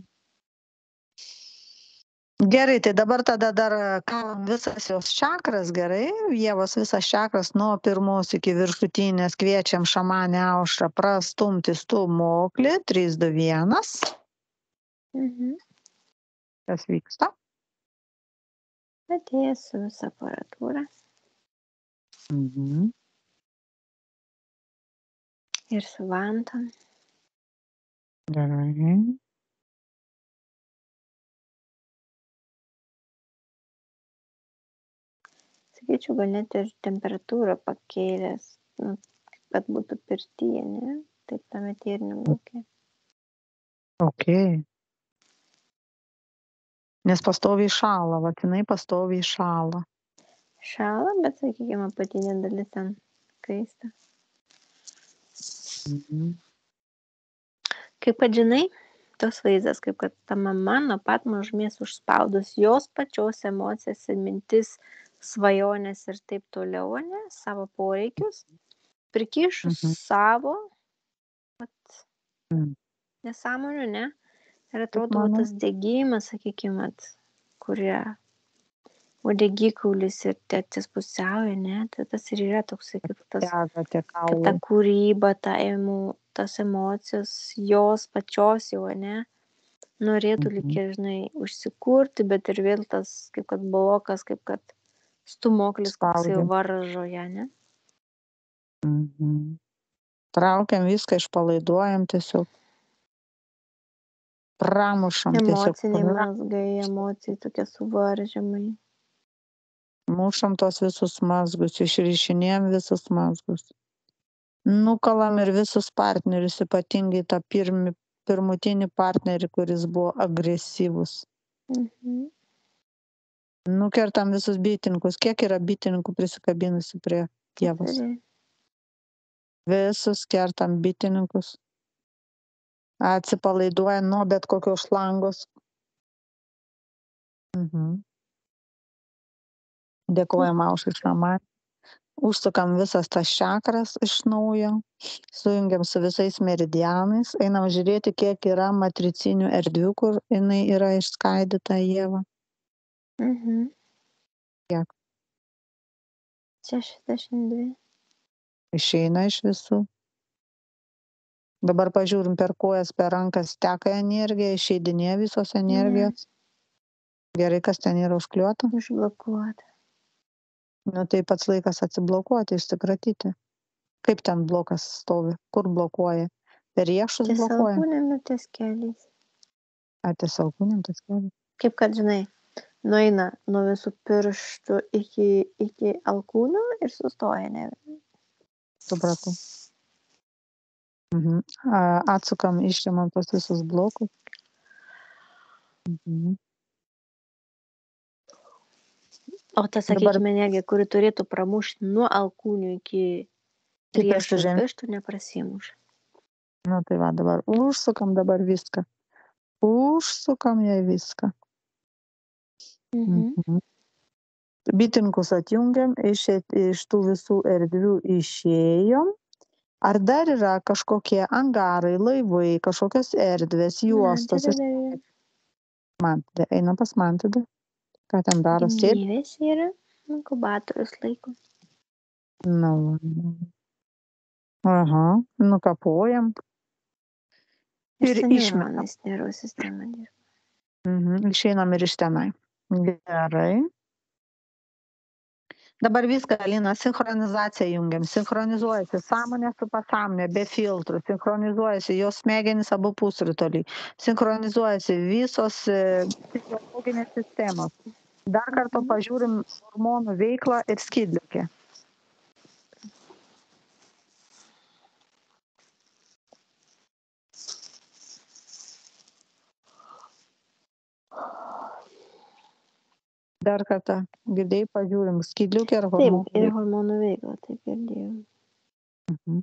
Gerai, tai dabar tada dar kalam visas jos čakras, gerai, Ievos visas čakras nuo pirmos iki viršutinės, kviečiam šamanę Aušrą prastumti stūmoklį, trys, du, vienas. Mhm. Kas vyksta? Atėjęs su visą aparatūrą. Mhm. Ir su vantom. Gerai. Sakyčiau, gal net ir temperatūrą pakėlęs, nu, kad būtų pirtyje, ne? Taip tame tyriniam lauke. Ok. Nes pastoviai šąla, vat jinai pastoviai šąla. Šąla, bet, sakykime, apatinė dalis ten kaista. Mhm. Kaip kad žinai, tas vaizdas, kaip kad ta mama nuo pat mažumės užspaudus jos pačios emocijas ir mintis, svajonės ir taip toliau, ne, savo poreikius, prikišus Mhm. savo vat, Mm. nesąmonių, ne? Ir Kaip atrodo, va, manai? tas degimas, sakykime, vat, kurie uodegikaulis ir tėtis pusiauja, ne? Tai tas ir yra toksai, kaip tas, Dega tie kad ta kaulai. kūryba, ta emo, tas emocijos, jos pačios jau, ne? Norėtų lyg Mhm. ir, žinai, užsikurti, bet ir vėl tas, kaip kad blokas, kaip kad stumoklis, koksai Spaudžia. varžo ją, ne? Mhm. Traukiam viską, išpalaiduojam tiesiog. Pramušam tiesiog. Emociniai Pra... mazgai, emocijai tokie suvaržymai. Mušam tos visus mazgus, išrišinėjam visus mazgus. Nukalam ir visus partnerius, ypatingai tą pirmi, pirmutinį partnerį, kuris buvo agresyvus. Mhm. Nukertam visus bitininkus. Kiek yra bitininkų prisikabinusi prie Ievos? Keturi. Visus kertam bitininkus. Atsipalaiduoja nuo bet kokios šlangos. Mhm. Dėkojam Aušrai Šamai. Užsukam visas tas čakras iš naujo. Sujungiam su visais meridianais. Einam žiūrėti, kiek yra matricinių erdvių, kur jinai yra išskaidyta Ieva. Mhm. Kiek? šešiasdešimt dvi. Išeina iš visų. Dabar pažiūrim per kojas, per rankas teka energija, išeidinėja visos energijos. Gerai, kas ten yra užkliuota. Užblokuota. Nu, tai pats laikas atsiblokuoti, išsikratyti. Kaip ten blokas stovi? Kur blokuoja? Per riešus Ties blokuoja? alkūnėm ir ties keliais. Ar ties alkūnėm ties keliais? Kaip kad, žinai, nueina nuo visų pirštų iki, iki alkūnų ir sustoja, ne? Supratau. Mhm. A, Atsukam, išimam tos visus blokus. Mhm. O ta, Dabar sakykime, energija, kuri turėtų pramušti nuo alkūnių iki Iki riešų ir pirštų žem- pirštų, neprasimuša. Nu, tai va, dabar užsukam dabar viską. Užsukam jai viską. Mhm. Mhm. Bitininkus atjungiam, iš, iš tų visų erdvių išėjom. Ar dar yra kažkokie angarai, laivai, kažkokios erdvės, juostos? Mantida dar yra. Mantida, einam pas Mantidą. Ką ten daro? Sėdi? Gimdyvės yra. Inkubatorius laiko. Nu. Aha, nukapojam. Ir Ir su išmetam. neuronais nervų sistema dirba. Mhm. Išeinam ir iš tenai. Gerai. Dabar viską, Alina, sinchronizaciją jungiam. Sinchronizuojasi sąmonė su pasąmonė, be filtrų. Sinchronizuojasi jos smegenys abu pusrutuliai. Sinchronizuojasi visos e, fiziologinės sistemos. Dar kartą pažiūrim hormonų veiklą ir skydliukę. Dar kartą girdėjai, pažiūrim skydliukę ir hormonų Taip, ir veiklą. hormonų veiklą, taip girdėjau. Mhm.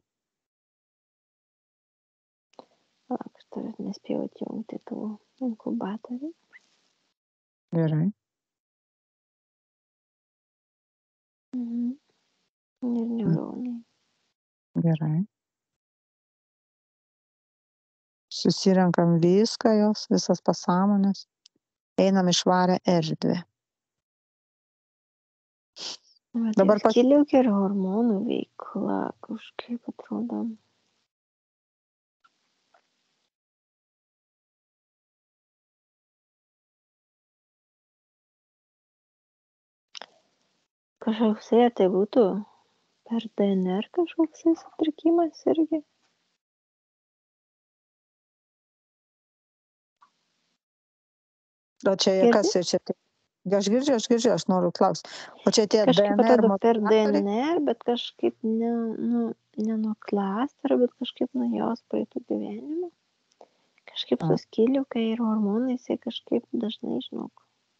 Palauk, aš dar nespėjau atjungti tų inkubatorių. Gerai. Mhm. Ir neuronai. Gerai. Susirenkam viską jos, visas pasąmonės. Einam į švarę erdvę. Va, tai Dabar pas... skydliaukė ir hormonų veikla kažkaip atrodo. Kažkoksai, ar tai būtų per D N R kažkoksai sutrikimas irgi. O čia Girdi? kas čia? Tai- Aš girdžiu, aš girdžiu, aš noriu klausti. O čia tie Kažkaip D N R atrodo per D modulatoriai? N R, bet kažkaip ne, nu, ne nuo klasterio, bet kažkaip nuo jos praeitų gyvenimo. Kažkaip A. su skydliauke ir hormonais jie kažkaip dažnai, žinok.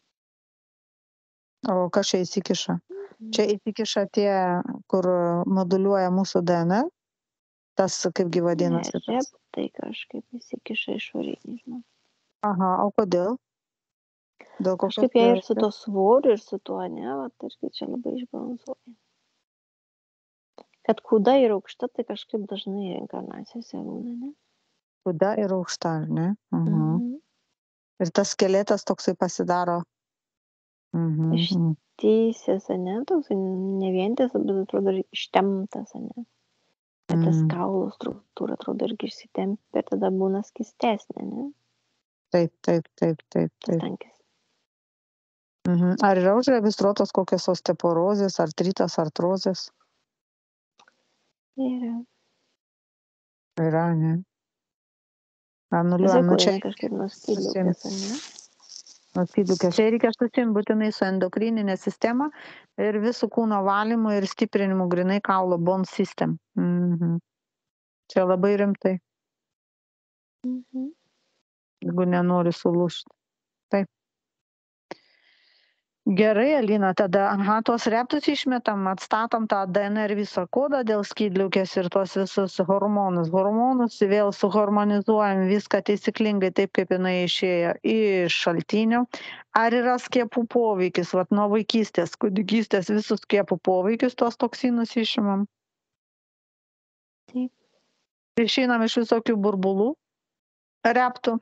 O kas čia įsikiša? Čia įsikiša tie, kur moduliuoja mūsų D N R? Tas kaipgi Ne, vadinasi tas. reptai kažkaip įsikiša išorinį, žinau. Aha, o kodėl? Dėl kokios Kažkaip jie ir su priežasties? to svoriu, ir su tuo, ne, vat irgi čia labai išbalansuoja. Kad kūda yra aukšta, tai kažkaip dažnai reinkarnacijose būna, ne? Kūda yra aukšta, ar ne? Mhm. Mhm. Ir tas skeletas toksai pasidaro. Mhm. mhm. Ištįsęs, ane, toks ne vientisas, bet atrodo ir ištemptas, ane. Bet tas Mm. kaulo struktūra atrodo irgi išsitempia ir tada būna skystesnė, ne? Taip, taip, taip, taip, Tas taip. tankis. Mhm. Ar yra užregistruotos kokios osteoporozės, artritas, artrozės? Yra. Yra, ne? Anuliuojam, nu Sakau, čia jinai kažkaip nuskydliukės, ane? nuskydliukės. Čia reikia susimt būtinai su endokrininė sistema ir visų kūno valymu ir stiprinimu grinai kaulo bone system. Mhm. Čia labai rimtai, Mhm. jeigu nenori sulūžti. Taip. Gerai, Alina, tada aha, tuos reptus išmetam, atstatom tą D N R visą kodą dėl skydliukės ir tuos visus hormonus. Hormonus vėl suharmonizuojam viską taisyklingai, taip kaip jinai išėjo iš šaltinio. Ar yra skiepų poveikis, vat nuo vaikystės, kūdikystės visus skiepų poveikius, tuos toksinus išimam? Taip. Išeinam iš visokių burbulų, reptų.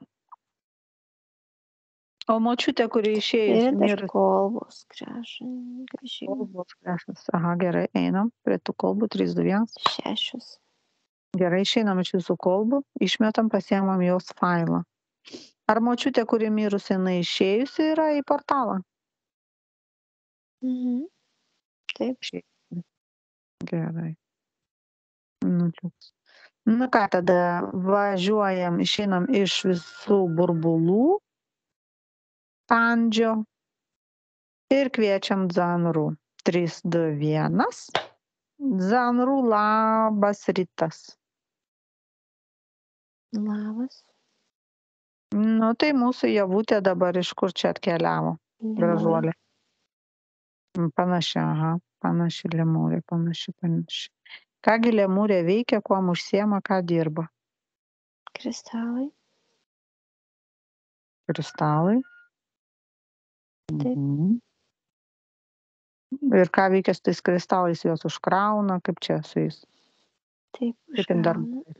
O močiutė, kuri išėjus, Ir dar mirus. kolbos krešai, grįžimai. Kolbos krešas. Aha, gerai, einam prie tų kolbų, trys, du, vienas. Šešios. Gerai, išeinam iš visų kolbų, išmetam, pasiemam jos failą. Ar močiutė, kuri mirus, jinai išėjusi yra į portalą? Mhm. Taip. Išėjusi. Gerai. Nuliuks. Nu ką, tada važiuojam, išeinam iš visų burbulų kandžio ir kviečiam Dzanrų. trys, du, vienas. Dzanrų, labas rytas. Labas. Nu tai mūsų javutė dabar iš kur čia atkeliavo? Gražuolė. Panaši, aha, panaši lemūrė, panaši, panaši. Kągi lemūrė veikia, kuom užsiema, ką dirba? Kristalai. Kristalai. Taip. Mhm. Ir ką veikia su tais kristalais, juos užkrauna, kaip čia su jais? Taip, Kaip jin dar? užkrauna.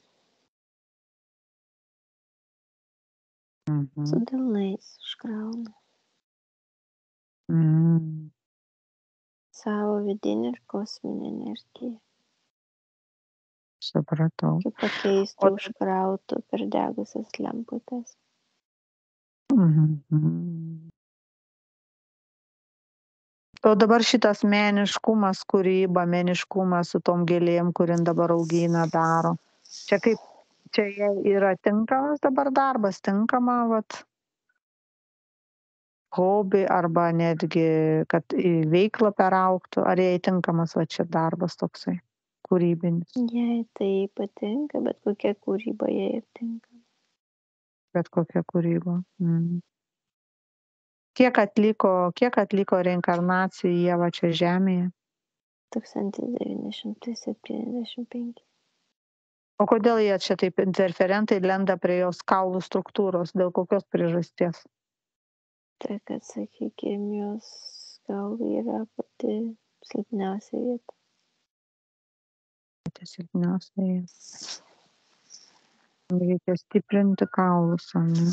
Mhm. Su delnais užkrauna. Mhm. Savo vidinį ir kosminę energiją. Supratau. Kaip pakeisti O- užkrautų per degusias lemputes. Mhm. O dabar šitas meniškumas, kūryba, meniškumas su tom gėlėm, kurin dabar augina, daro. Čia kaip, čia jai yra tinkamas dabar darbas, tinkama, vat, hobi arba netgi, kad į veiklą peraugtų, ar jai tinkamas va čia darbas toksai, kūrybinis, Jei tai patinka, bet kokia kūryba jai ir tinka. bet kokia kūryba. Mm. Kiek atliko, kiek atliko reinkarnacijų Ieva čia žemėje? tūkstantis devyni šimtai septyniasdešimt penki. O kodėl jie čia taip interferentai lenda prie jos kaulų struktūros, dėl kokios priežasties? Tai kad, sakykime, jos gal yra pati silpniausia vieta. Tai silpniausiai. Reikia stiprinti kaulus, ane?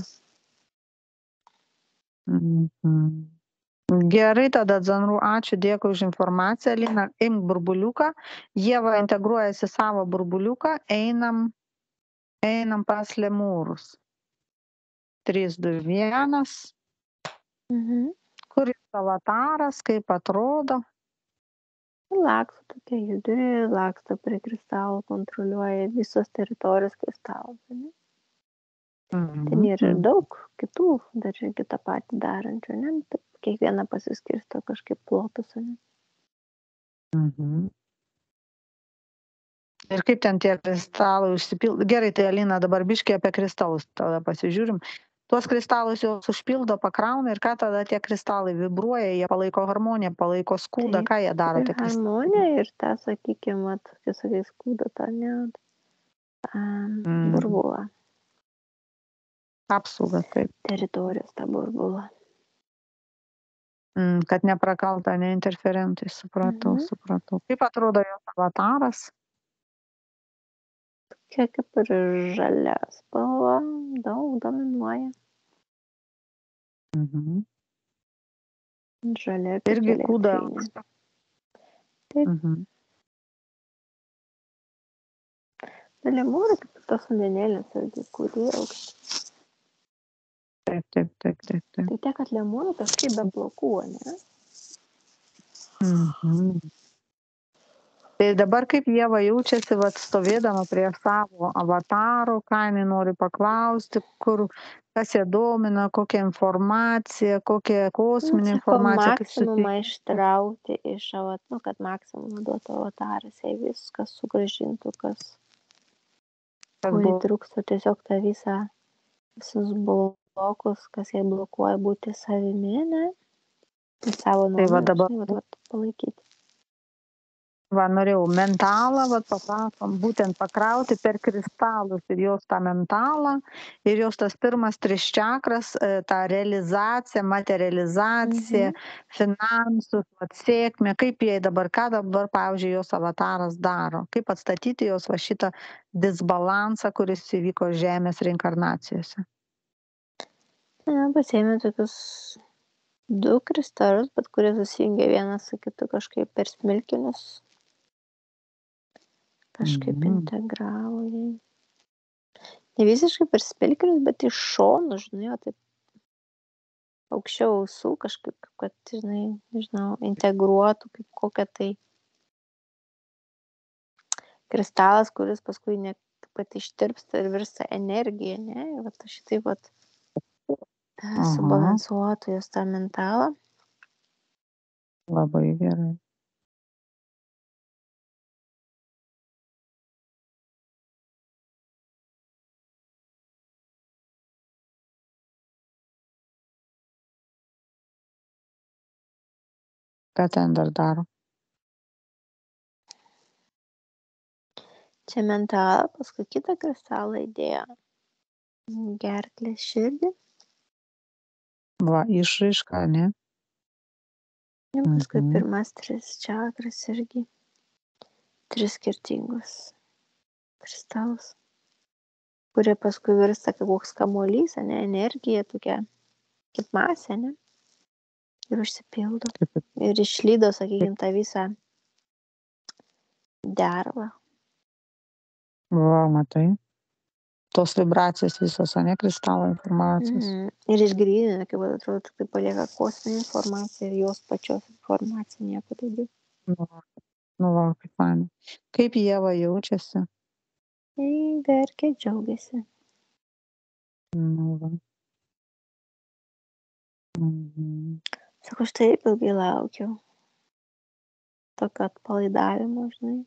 Mhm. Gerai, tada Dzanrų, ačiū, dėkui už informaciją. Lina, imk burbuliuką. Ieva integruojasi savo burbuliuką. Einam, einam pas lemūrus. trys, du, vienas. Mhm. Kur jis avataras, kaip atrodo? Laksto tokia judri, laksto prie kristalų, kontroliuoja visos teritorijos kristalus. Ne? Mhm. Ten yra ir daug kitų, dar ir kitą patį darančių, ne? Taip, kiekviena pasiskirsto kažkaip plotus. Ne? Mhm. Ir kaip ten tie kristalai užsipildo. Gerai, tai Alina, dabar biškiai apie kristalus tada pasižiūrim. Tuos kristalus jos užpildo, pakrauna ir ką tada tie kristalai vibruoja, jie palaiko harmoniją, palaiko skūdą, Taip, ką jie daro? ir tie kristalai? harmonija, ir tą, sakykime, tokia sakai skūda, tą ne. um, Mm. burbulą, Apsaugą, taip. teritorijos tą burbulą. Mm, kad neprakalta, ne interferentai, supratau, Mhm. supratau. Kaip atrodo jos avataras? Kiek kaip ir žalia spalva, daug dominuoja. Mhm. Žalia Irgi kaip kūda. elektrinė. Taip. Mhm. Lemūrai kaip tos vandenėlės irgi kūrė aukštį. Taip, taip, taip, taip, taip. Tai tiek, kad lemūrai kažkaip be plaukų, ne? Mhm. Tai dabar kaip Ieva jaučiasi, vat, stovėdama prie savo avataro, ką jinai nori paklausti, kur, kas ją domina, kokią informaciją, kokią kosminę Sako, informaciją, kaip maksimumą suteikti. ištrauti iš avat, nu, kad maksimumą duotų avataras, jei viskas sugrąžintų, kas Kas ko buvo. įtrūksta, tiesiog tą visą, visus blokus, kas jai blokuoja būti savimi, ne? Ir savo Tai va nuomonę, dabar, žinai, vat, vat, palaikyti. va, norėjau mentalą, va, paprašom, būtent pakrauti per kristalus ir jos tą mentalą, ir jos tas pirmas tris čakras, e, tą realizaciją, materializaciją, Mhm. finansus, va, sėkmę, kaip jai dabar, ką dabar, pavyzdžiui, jos avataras daro, kaip atstatyti jos va šitą disbalansą, kuris įvyko Žemės reinkarnacijose. Ja, pasiėmė tokius du kristalus, bet kurie susijungia vienas su kitu kažkaip per smilkinius. Kažkaip Mhm. integravo jį. Ne visiškai per smilkinius, bet iš šonų, žinai, o taip aukščiau ausų kažkaip, kad, žinai, nežinau, integruotų kaip kokią tai kristalas, kuris paskui ne pat ištirpsta ir virsta energija, ne? Ir vat šitai vat Aha, subalansuotų jos tą mentalą. labai gerai. Ką ten dar daro? Čia mentalą, paskui kitą kristalą įdėjo gerklės širdį. Va, išraiška, ne? Ir paskui Mhm. pirmas tris čakras irgi. Tris skirtingus kristalus, kurie paskui virsta kaip koks kamuolys, ne, energija tokia, kaip masė, ne? Ir užsipildo. Kaip Ir išlydo, sakykime, tą visą dervą. Va, matai. Tos vibracijos visos, ane, kristalo informacijos. Mhm. Ir išgrynina, kaip atrodo, tik tai palieka kosminę informaciją ir jos pačios informaciją, nieko daugiau. Nu, va, nu, va, kaip man. Kaip Ieva jaučiasi? Tai verkia, džiaugiasi. Nu, va. Mhm. Sako, aš taip ilgai laukiau. Tokio atpalaidavimo, žinai.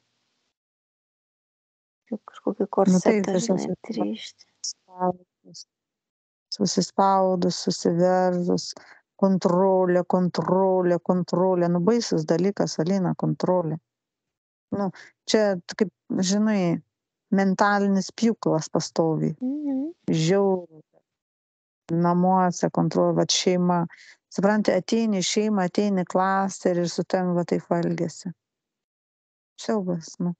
Kaip kažkokį Nu, korsetą, taip, žinai, visas atrišti. susispaudus, susispaudus, susiverzus, kontrolė, kontrolė, kontrolė. Nu, baisus dalykas, Alina, kontrolė. Nu, čia, kaip, žinai, mentalinis pjūklas pastoviai. Mhm. Žiauriai. Namuose kontrolė, vat šeima. Supranti, ateini į šeimą, ateini į klasę ir su tavim va taip elgiasi. Siaubas, nu.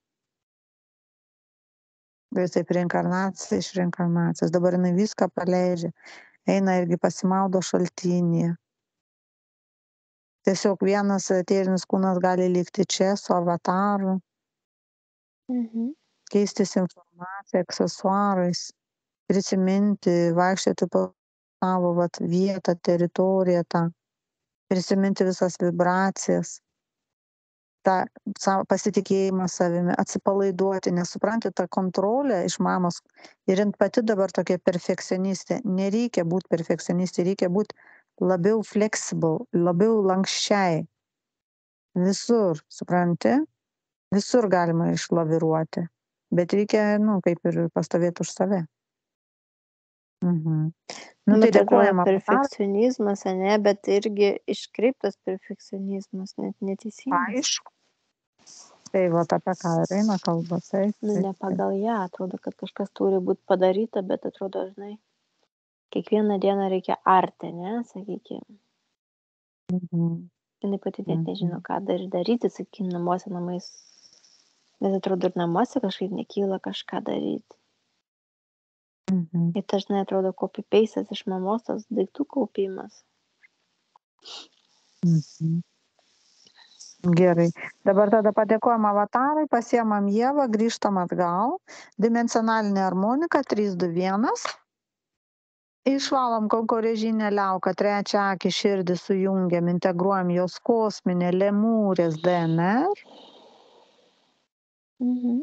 Ir taip reinkarnacija iš reinkarnacijos. Dabar jinai viską paleidžia. Eina irgi pasimaudo šaltinyje. Tiesiog vienas eterinis kūnas gali likti čia su avataru, Mhm. keistis informacija, aksesuarais, prisiminti, vaikščioti po savo vat, vietą, teritoriją, tą, prisiminti visas vibracijas, tą savo pasitikėjimą savimi, atsipalaiduoti, nes supranti, ta kontrolė iš mamos ir jin pati dabar tokia perfekcionistė. Nereikia būti perfekcionistė, reikia būti labiau flexible, labiau lankščiai. Visur, supranti, visur galima išlaviruoti, bet reikia, nu, kaip ir pastovėti už save. Mhm. Nu, tai Bet atrodo dėkojam avatarui. perfekcionizmas, ane, bet irgi iškreiptas perfekcionizmas, net neteisingas. Aišku. Tai va apie ką ir eina kalba, taip. Nu, taip, ne taip. pagal ją, atrodo, kad kažkas turi būti padaryta, bet atrodo, žinai, kiekvieną dieną reikia arti, ne, sakykime. Mhm. Jinai pati net Mhm. nežino, ką dar daryti, sakykime, namuose namais. Bet atrodo, ir namuose kažkaip nekyla kažką daryti. Mhm. Ir dažnai atrodo copy-pastas iš mamos tas daiktų kaupimas. Mhm. Gerai. Dabar tada padėkojam avatarai, pasiemam Ievą, grįžtam atgal. Dimensionalinė harmonika trys du vienas. Išvalom konkorežinę liauką, trečią akį, širdį sujungiam, integruojam jos kosminę lemūrės D N R. Mhm.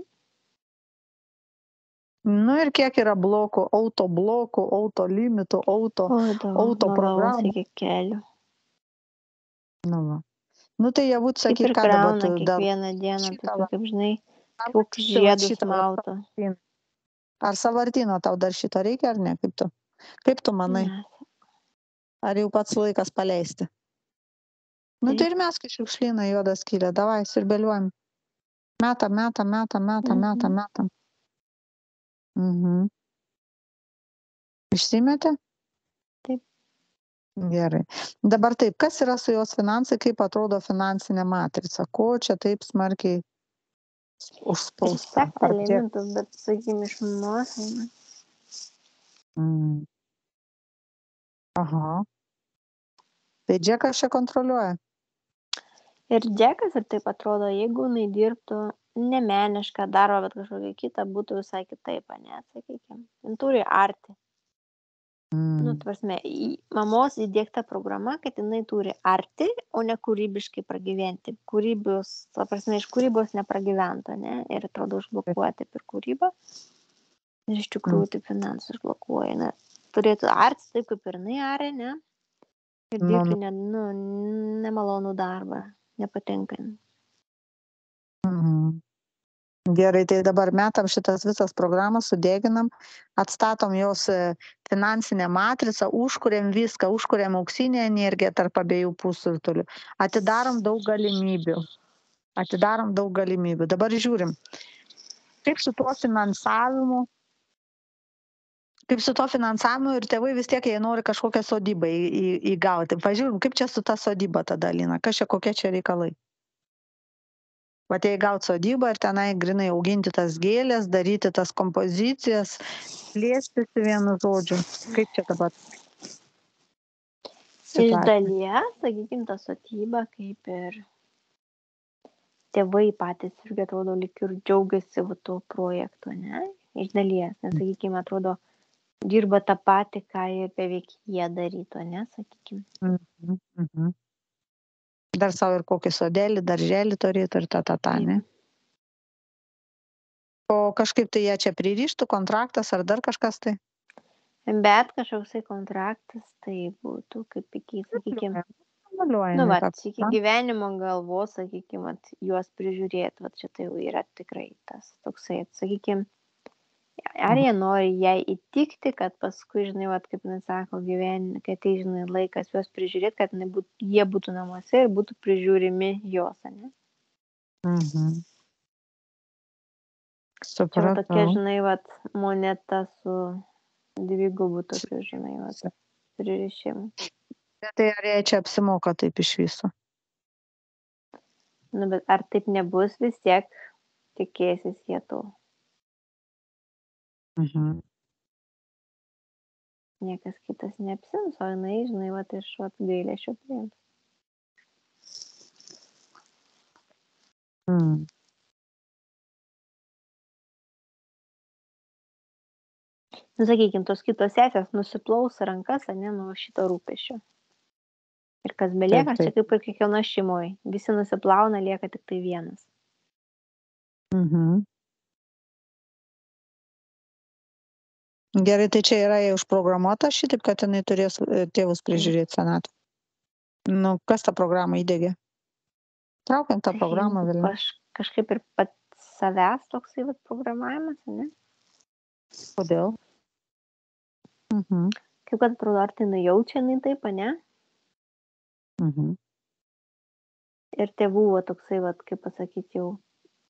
Nu ir kiek yra blokų, auto blokų, auto limitų, auto, Oi, daug, auto nuo galvos programų. iki kelių. Nu, va. Nu tai jie būtų Taip sakyt, ir ką dabar krauna tu dar. kiekvieną dieną, Šitą tokių va. kaip, žinai, Ar kokius matyti va žiedus šitą va mauto. savartyną? Ar savartyno tau dar šito reikia ar ne? Kaip tu, kaip tu manai? Ne. Ar jau pats laikas paleisti? Nu tai Taip. ir mes, kai šiukšlyną juodą skylę, davai, sirbeliuojam. Metam, metam, metam, metam, metam, Mhm. metam. Mhm. Išsimetė? Taip. Gerai. Dabar taip, kas yra su jos finansai, kaip atrodo finansinė matrica? Ko čia taip smarkiai užspausta? Sekta Ar čia? limitus, bet, sakykime, iš mamos. eina. Mm. Aha. Tai Džekas čia kontroliuoja? Ir Džekas ir taip atrodo, jeigu jinai dirbtų nemenišką darbą, bet kažkokį kitą, būtų visai kitaip, ne, sakykime. Jin turi arti. Mm. Nu, tvarsime, mamos įdėkta programa, kad jinai turi arti, o ne kūrybiškai pragyventi. Kūrybos, tvarsime, iš kūrybos nepragyvento, ne, ir atrodo užblokuoja taip ir kūrybą. Ir iš tikrųjų taip finansus užblokuoja, ne. Turėtų arti taip, kaip ir jinai arė, ne. Ir Nu, dirbti nu. ne, nu, nemalonų darbą, nepatinkant. Mhm. Gerai, tai dabar metam šitas visas programas, sudėginam, atstatom jos finansinę matricą, užkuriam viską, užkuriam auksinę energiją tarp abiejų pusrutulių. Atidarom daug galimybių. Atidarom daug galimybių. Dabar žiūrim, kaip su tuo finansavimu, kaip su tuo finansavimu ir tėvai vis tiek, jie nori kažkokią sodybą į, į, įgauti. Pažiūrim, kaip čia su ta sodyba tada, Lina, kas čia, kokie čia reikalai. Vat jei gaut sodybą ir tenai grinai auginti tas gėlės, daryti tas kompozicijas, plėstis vienu žodžiu. Kaip čia dabar? Iš situacija? dalies, sakykime, ta sodyba, kaip ir tėvai patys irgi atrodo lyg ir džiaugiasi va tuo projektu, ne? Iš dalies, nes, sakykime, atrodo, dirba tą patį, ką ir beveik jie darytų, ne, sakykime. Mhm, mhm. Dar savo ir kokį sodelį, darželį turėtų ir ta, ta, ta, ne? Taip. O kažkaip tai jie čia pririštų, kontraktas ar dar kažkas tai? Bet kažkoksai kontraktas tai būtų, kaip iki, sakykime, Valiuoja, nu, ne, va, ta iki prasme. gyvenimo galvos, sakykime, vat, juos prižiūrėti, va, čia tai jau yra tikrai tas toksai, sakykime, ar jie nori jai įtikti, kad paskui, žinai, va, kaip jis sako, gyvenime, kad tai, žinai, laikas juos prižiūrėti, kad jinai būt, jie būtų namuose ir būtų prižiūrimi jos, ne? Mhm. Čia va tokia, Supratau. žinai, va, moneta su dvigubu tokiu, žinai, va, pririšimu. Bet tai ar jai čia apsimoka taip iš viso? Nu, bet ar taip nebus, vis tiek tikėsis jie to. Mhm. Niekas kitas neapsims, o jinai, žinai, va, iš va, gailesčio priims. Mm. Nu, sakykime, tos kitos sesės nusiplaus rankas, ne, nuo šito rūpesčio. Ir kas belieka, Taip, taip. čia kaip ir kiekviena šeimoje. Visi nusiplauna, lieka tik tai vienas. Mhm. Gerai, tai čia yra jau užprogramuota šitaip, kad jinai turės e, tėvus prižiūrėti senatvę. Nu, kas tą programą įdėgė? Traukiant tą programą vėliau. Kaž, kažkaip ir pat savęs toksai vat, programavimas, ne? Kodėl? Mhm. Kaip kad atrodo, ar tai nujaučia jinai taip, ne? Mhm. Ir tėvų va, toksai, va, kaip pasakyti, jau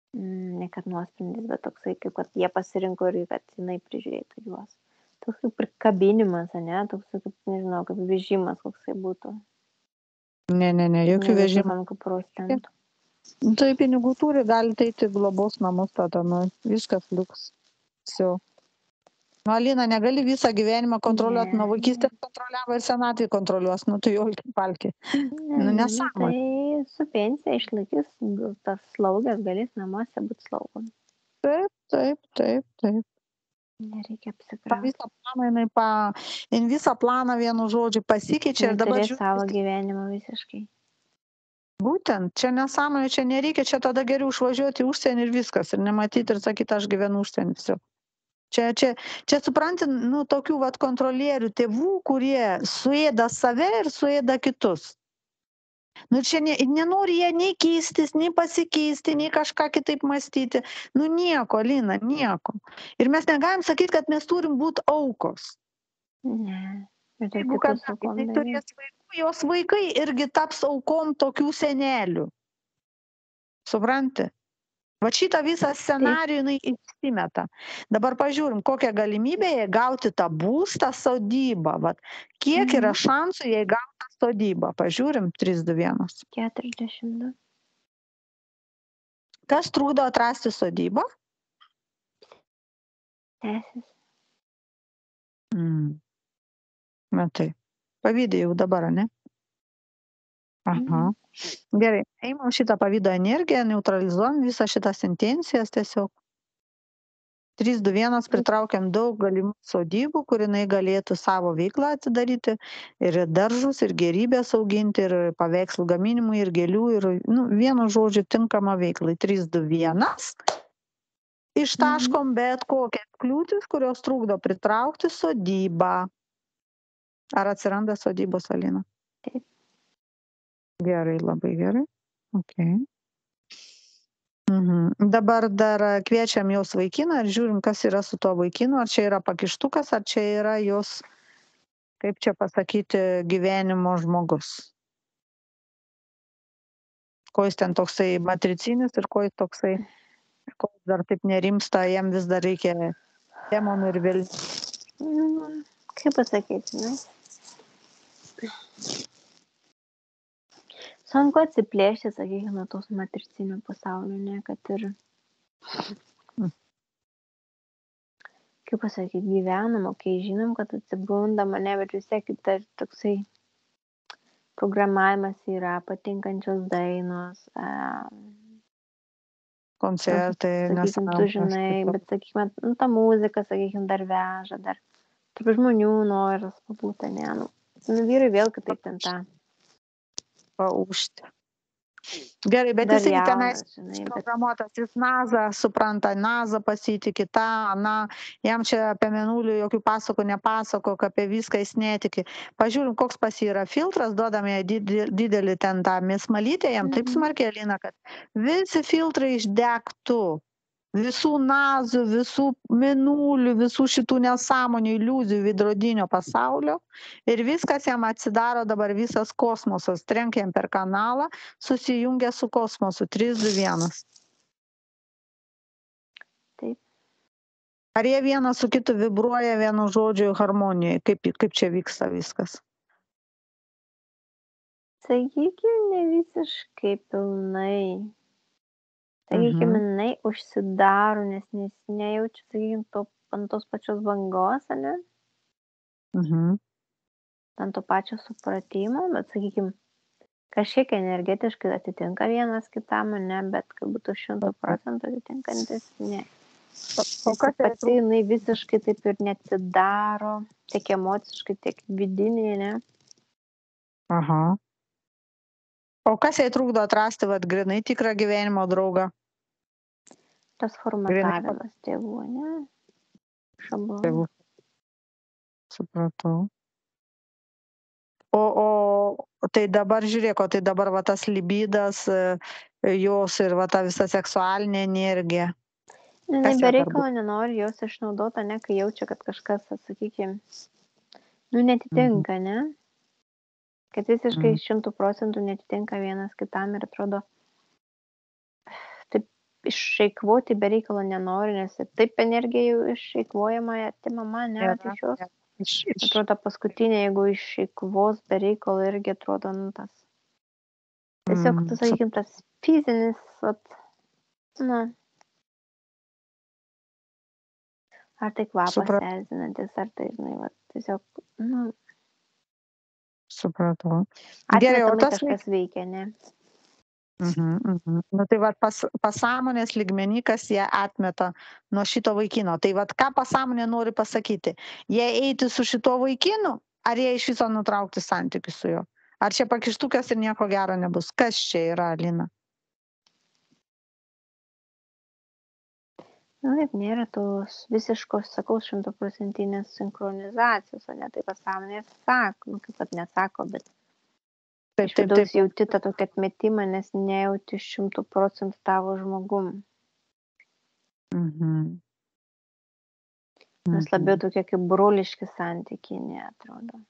mm, ne kad nuosprendis, bet toksai, kaip kad jie pasirinko ir kad jinai prižiūrėtų juos. Toks kaip prikabinimas, ne, toks kaip, nežinau, kaip vežimas koksai būtų. Ne, ne, ne, jokių Ne vežimų. visus ant procentų. Tai pinigų turi, gali eiti globos namus, tada, nu, viskas liuks. Все. Nu, Alina, negali visą gyvenimą kontroliuoti, Ne, nuo vaikystės kontroliavo ir senatvį kontroliuos, nu, tu jau palki. ne, Nu, ne, nu, nesąmonė. tai su pensija išlaikys tas slaugės, galės namuose būti slaugom. Taip, taip, taip, taip. Nereikia Ta apsikrauti. visą planą, jinai pa, in visą planą vienu žodžiu pasikeičia ir dabar Neturės žiūrėk, savo gyvenimo visiškai. būtent, čia nesąmonė, čia nereikia, čia tada geriau išvažiuoti į užsienį ir viskas, ir nematyti ir sakyti, aš gyvenu užsienį. Visio. Čia, čia, čia supranti, nu, tokių vat kontrolierių tėvų, kurie suėda save ir suėda kitus. Nu, čia ne, nenori jie nei keistis, nei pasikeisti, nei kažką kitaip mąstyti. Nu, nieko, Lina, nieko. Ir mes negalim sakyti, kad mes turim būti aukos. Ne. Ir tai Jeigu kad kitus aukom jinai daryti. turės vaikų, jos vaikai irgi taps aukom tokių senelių. Supranti? Va šitą visą scenarijų jinai įsimeta. Dabar pažiūrim, kokią galimybę jai gauti tą būstą sodybą. Vat, kiek yra Mhm. šansų jai gauti tą sodybą? Pažiūrim, trys, du, vienas. keturiasdešimt du. Kas trukdo atrasti sodybą? Teisės. Mm. Matai. Pavydė jau dabar, ne? Aha. Mhm. Gerai, eimam šitą pavydo energiją, neutralizuojam visą šitas intencijas tiesiog. trys, du, vienas pritraukiam daug galimų sodybų, kur jinai galėtų savo veiklą atidaryti ir daržus, ir gerybės auginti, ir paveikslų gaminimui, ir gėlių, ir nu, vienu žodžiu tinkama veiklai. trys, du, vienas. Ištaškom bet kokias kliūtis, kurios trukdo pritraukti sodybą. Ar atsiranda sodybos, Alina? Taip. Gerai, labai gerai. Okay. Mhm. Dabar dar kviečiam jos vaikiną ir žiūrim, kas yra su tuo vaikinu, ar čia yra pakištukas, ar čia yra jos, kaip čia pasakyti, gyvenimo žmogus. Ko jis ten toksai matricinis ir ko jis toksai, ko jis dar taip nerimsta, jam vis dar reikia demonų ir vėl. Mm, kaip pasakyti, ne? Sunku atsiplėšti, sakykime, nuo tos matricinio pasaulio, ne, kad ir, Mm. kaip pasakyti, gyvenam, kai žinom, kad atsibunda mane, bet vis tiek tai toksai programavimas yra, patinkančios dainos, um, Koncertai, sakykime, tu žinai, bet, sakykime, nu, ta muzika, sakykime, dar veža, dar tarp žmonių noras pabūti, ne, nu, nu, vyrai vėl kitaip ten tą. Paušti. Gerai, bet Dar jisai tenais jaunas, žinai, bet programuotas, jis nazą supranta, nazą pasitikė, tą, na, jam čia apie mėnulį jokių pasakų nepasako, apie viską jis netiki. Pažiūrim, koks pas jį yra filtras, duodame didelį ten tą mismalytę, jam taip Mhm. smarkiai, Alina, kad visi filtrai išdegtų. Visų nazų, visų mėnulių, visų šitų nesąmonių, iliuzijų veidrodinio pasaulio ir viskas jam atsidaro dabar visas kosmosas, trenkia jam per kanalą, susijungia su kosmosu, trys, du, vienas. taip, Ar jie vienas su kitu vibruoja vienu žodžiu harmonijai, kaip, kaip čia vyksta viskas? sakykime, ne visiškai pilnai. Sakykime, Mhm. jinai užsidaro, nes nes nejaučiu, sakykime, to, ant tos pačios bangos, ne, Mhm. ant to pačio supratimo, bet, sakykime, kažkiek energetiškai atitinka vienas kitam, ne, bet kad būtų šimtų procentų atitinkantis, ne. O kas Nes pati jinai visiškai taip ir neatsidaro, tiek emociškai, tiek vidinė, ne. Aha. O kas jai trukdo atrasti, vat, grinai tikrą gyvenimo draugą? Tas formatavimas tėvų, ne. Šablonų. Tėvų. Supratau. O, o tai dabar žiūrėk, o tai dabar va tas libidas, jos ir va ta visa seksualinė energija. Jinai Kas be ją dar reikalo nenori jos išnaudota, ne, kai jaučia, kad kažkas, sakykime, nu, netitinka, ne? Kad visiškai Mhm. šimtų procentų netitinka vienas kitam ir atrodo, taip išeikvoti be reikalo nenori, nes ir taip energija jau išeikvojama, atimama, ne, Yra, iš jos. yra. Iš, iš, Atrodo, paskutinė, jeigu išeikvos be reikalo, irgi atrodo, nu, tas. Tiesiog, mm, tu sakykim, tas fizinis, vat, nu, ar tai kvapas supratau, erzinantis, ar tai, žinai, vat, tiesiog, nu, supratau. Gerai, o atmetamai tas kažkas veikia, ne? Mhm, mhm. Nu, tai vat pas, pasąmonės lygmenį, kas ją atmeta nuo šito vaikino. Tai vat ką pasąmonė nori pasakyti? Jie eiti su šituo vaikinu, ar jie iš viso nutraukti santykius su juo? Ar čia pakištukas ir nieko gero nebus? Kas čia yra, Alina? Nu, taip, nėra tos visiškos, sakau, šimtaprocentinės sinchronizacijos, o ne tai pasąmonė sako, nu, kaip pat nesako, bet Taip, iš taip, vidaus taip. jauti tą tokį atmetimą, nes nejauti šimtų procentų tavo žmogum. Mhm. Nes labiau tokie kaip broliški santykiai neatrodo.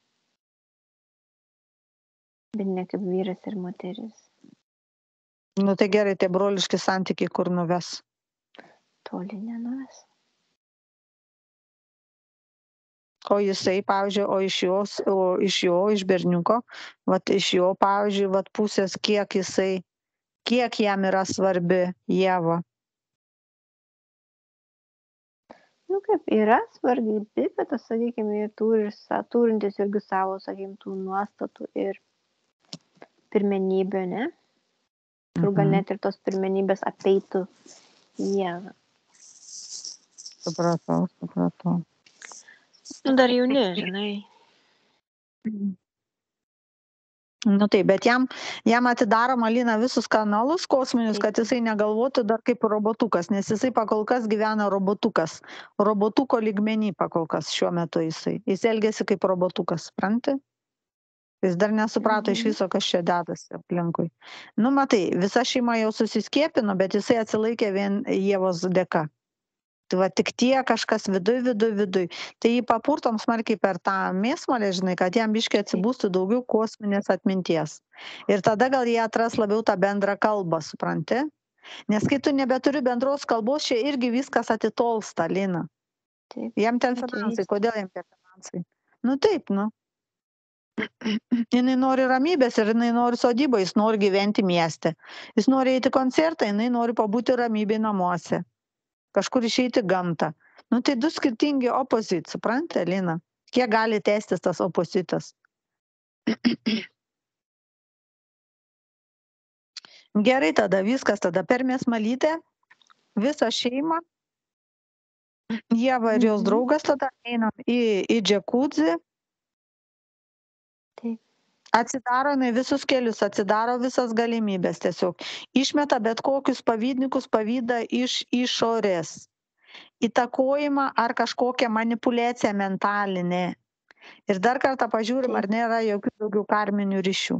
Bet ne kaip vyras ir moteris. Nu tai gerai, tie broliški santykiai kur nuves? Toli nenuves. O jisai, pavyzdžiui, o iš jos, o iš jo, iš berniuko, vat iš jo, pavyzdžiui, vat pusės, kiek jisai, kiek jam yra svarbi Ieva. Nu kaip yra svarbi, bet tas, sakykime, ir turi, turintis irgi savo, sakykime, tų nuostatų ir pirmenybių, ne? Tur gal net ir tos pirmenybės apeitų Ievą. Supratau, supratau. Nu, dar jauni, žinai. Nu taip, bet jam, jam atidarom, Alina, visus kanalus kosminius, kad jisai negalvotų dar kaip robotukas, nes jisai pakol kas gyvena robotukas. Robotuko lygmenį pakol kas šiuo metu jisai. Jis elgėsi kaip robotukas, supranti? Jis dar nesuprato iš viso, kas čia dedasi aplinkui. Nu matai, visa šeima jau susiskiepino, bet jisai atsilaikė vien Ievos dėka. Tai va tik tie kažkas viduj, viduj, viduj. Tai jį papurtom smarkiai per tą mėsmalę, žinai, kad jam biškai atsibūstų daugiau kosminės atminties. Ir tada gal jie atras labiau tą bendrą kalbą, supranti? Nes kai tu nebeturi bendros kalbos, čia irgi viskas atitolsta, Lina. Taip. Jam ten finansai, kodėl jam tie finansai? Nu taip, nu. Jinai nori ramybės ir jinai nori sodybą, jis nori gyventi mieste. Jis nori eiti koncertą, jinai nori pabūti ramybėj namuose. Kažkur išeiti gamtą. Nu tai du skirtingi opozit, suprantate, Lina? Kiek gali tęstis tas opozitas? Gerai, tada viskas, tada per mėsmalytę, visą šeimą, Ieva ir jos Mhm. draugas, tada einam į, į džekudzį. Taip. Atsidaro jinai visus kelius, atsidaro visas galimybės tiesiog. Išmeta bet kokius pavydnikus pavydą iš išorės. Įtakojimą ar kažkokią manipuliaciją mentalinę. Ir dar kartą pažiūrim, ar nėra jokių daugiau karminių ryšių.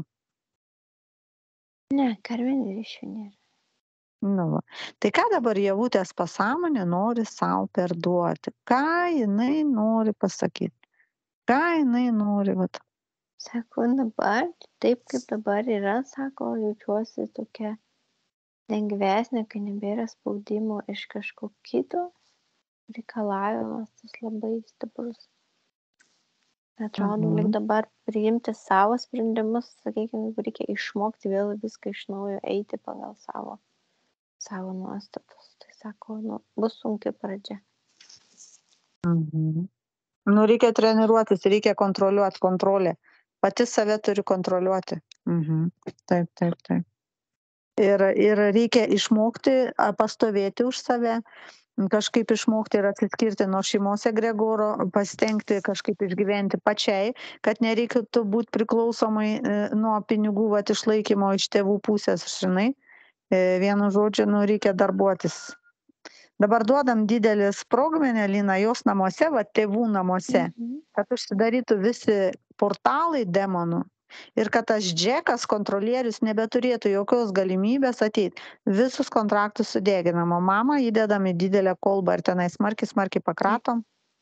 Ne, karminių ryšių nėra. Nu, va. Tai ką dabar Ievutės pasąmonė nori savo perduoti? Ką jinai nori pasakyti? Ką jinai nori? Vat? Sako, dabar, taip kaip dabar yra, sako, jaučiuosi tokia lengvesnė, kai nebėra spaudimo iš kažko kito, reikalavimas tas labai stiprus. Atrodo, Mhm. lyg dabar priimti savo sprendimus, sakykime, reikia išmokti vėl viską iš naujo eiti pagal savo, savo nuostatus. Tai sako, nu, bus sunki pradžia. Mhm. Nu, reikia treniruotis, reikia kontroliuoti, kontrolė. Pati save turi kontroliuoti. Mhm. Taip, taip, taip. Ir, ir reikia išmokti a, pastovėti už save, kažkaip išmokti ir atsiskirti nuo šeimos egregoro, pasitengti kažkaip išgyventi pačiai, kad nereikėtų būti priklausomai e, nuo pinigų vat, išlaikymo iš tėvų pusės, žinai. E, vienu žodžiu, nu, reikia darbuotis. Dabar duodam didelį sprogmenį, Lina, jos namuose, va, tėvų namuose, Mhm. kad užsidarytų visi portalai demonų ir kad tas džekas, kontrolierius, nebeturėtų jokios galimybės ateiti. Visus kontraktus sudeginam, o mamą įdedam į didelę kolbą ir tenai smarkiai, smarkiai pakratom.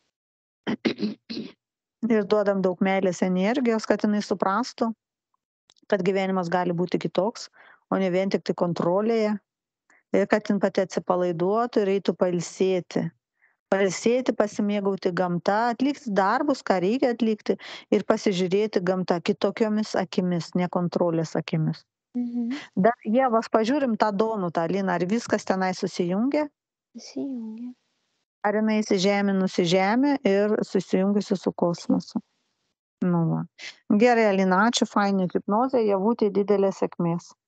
Ir duodam daug meilės energijos, kad jinai suprastų, kad gyvenimas gali būti kitoks, o ne vien tik tai kontrolėje. ir kad jin pati atsipalaiduotų ir eitų pailsėti. Pailsėti, pasimėgauti gamta, atlikti darbus, ką reikia atlikti ir pasižiūrėti gamtą kitokiomis akimis, ne kontrolės akimis. Mhm. Dar Ievos, pažiūrim tą Donutą, Lina, ar viskas tenai susijungia? Įsijungia. Ar jinai įsižeminusi žemę ir susijungusi su kosmosu? Nu, va. Gerai, Alina, ačiū, fainai hipnozė, Javutė didelės sėkmės.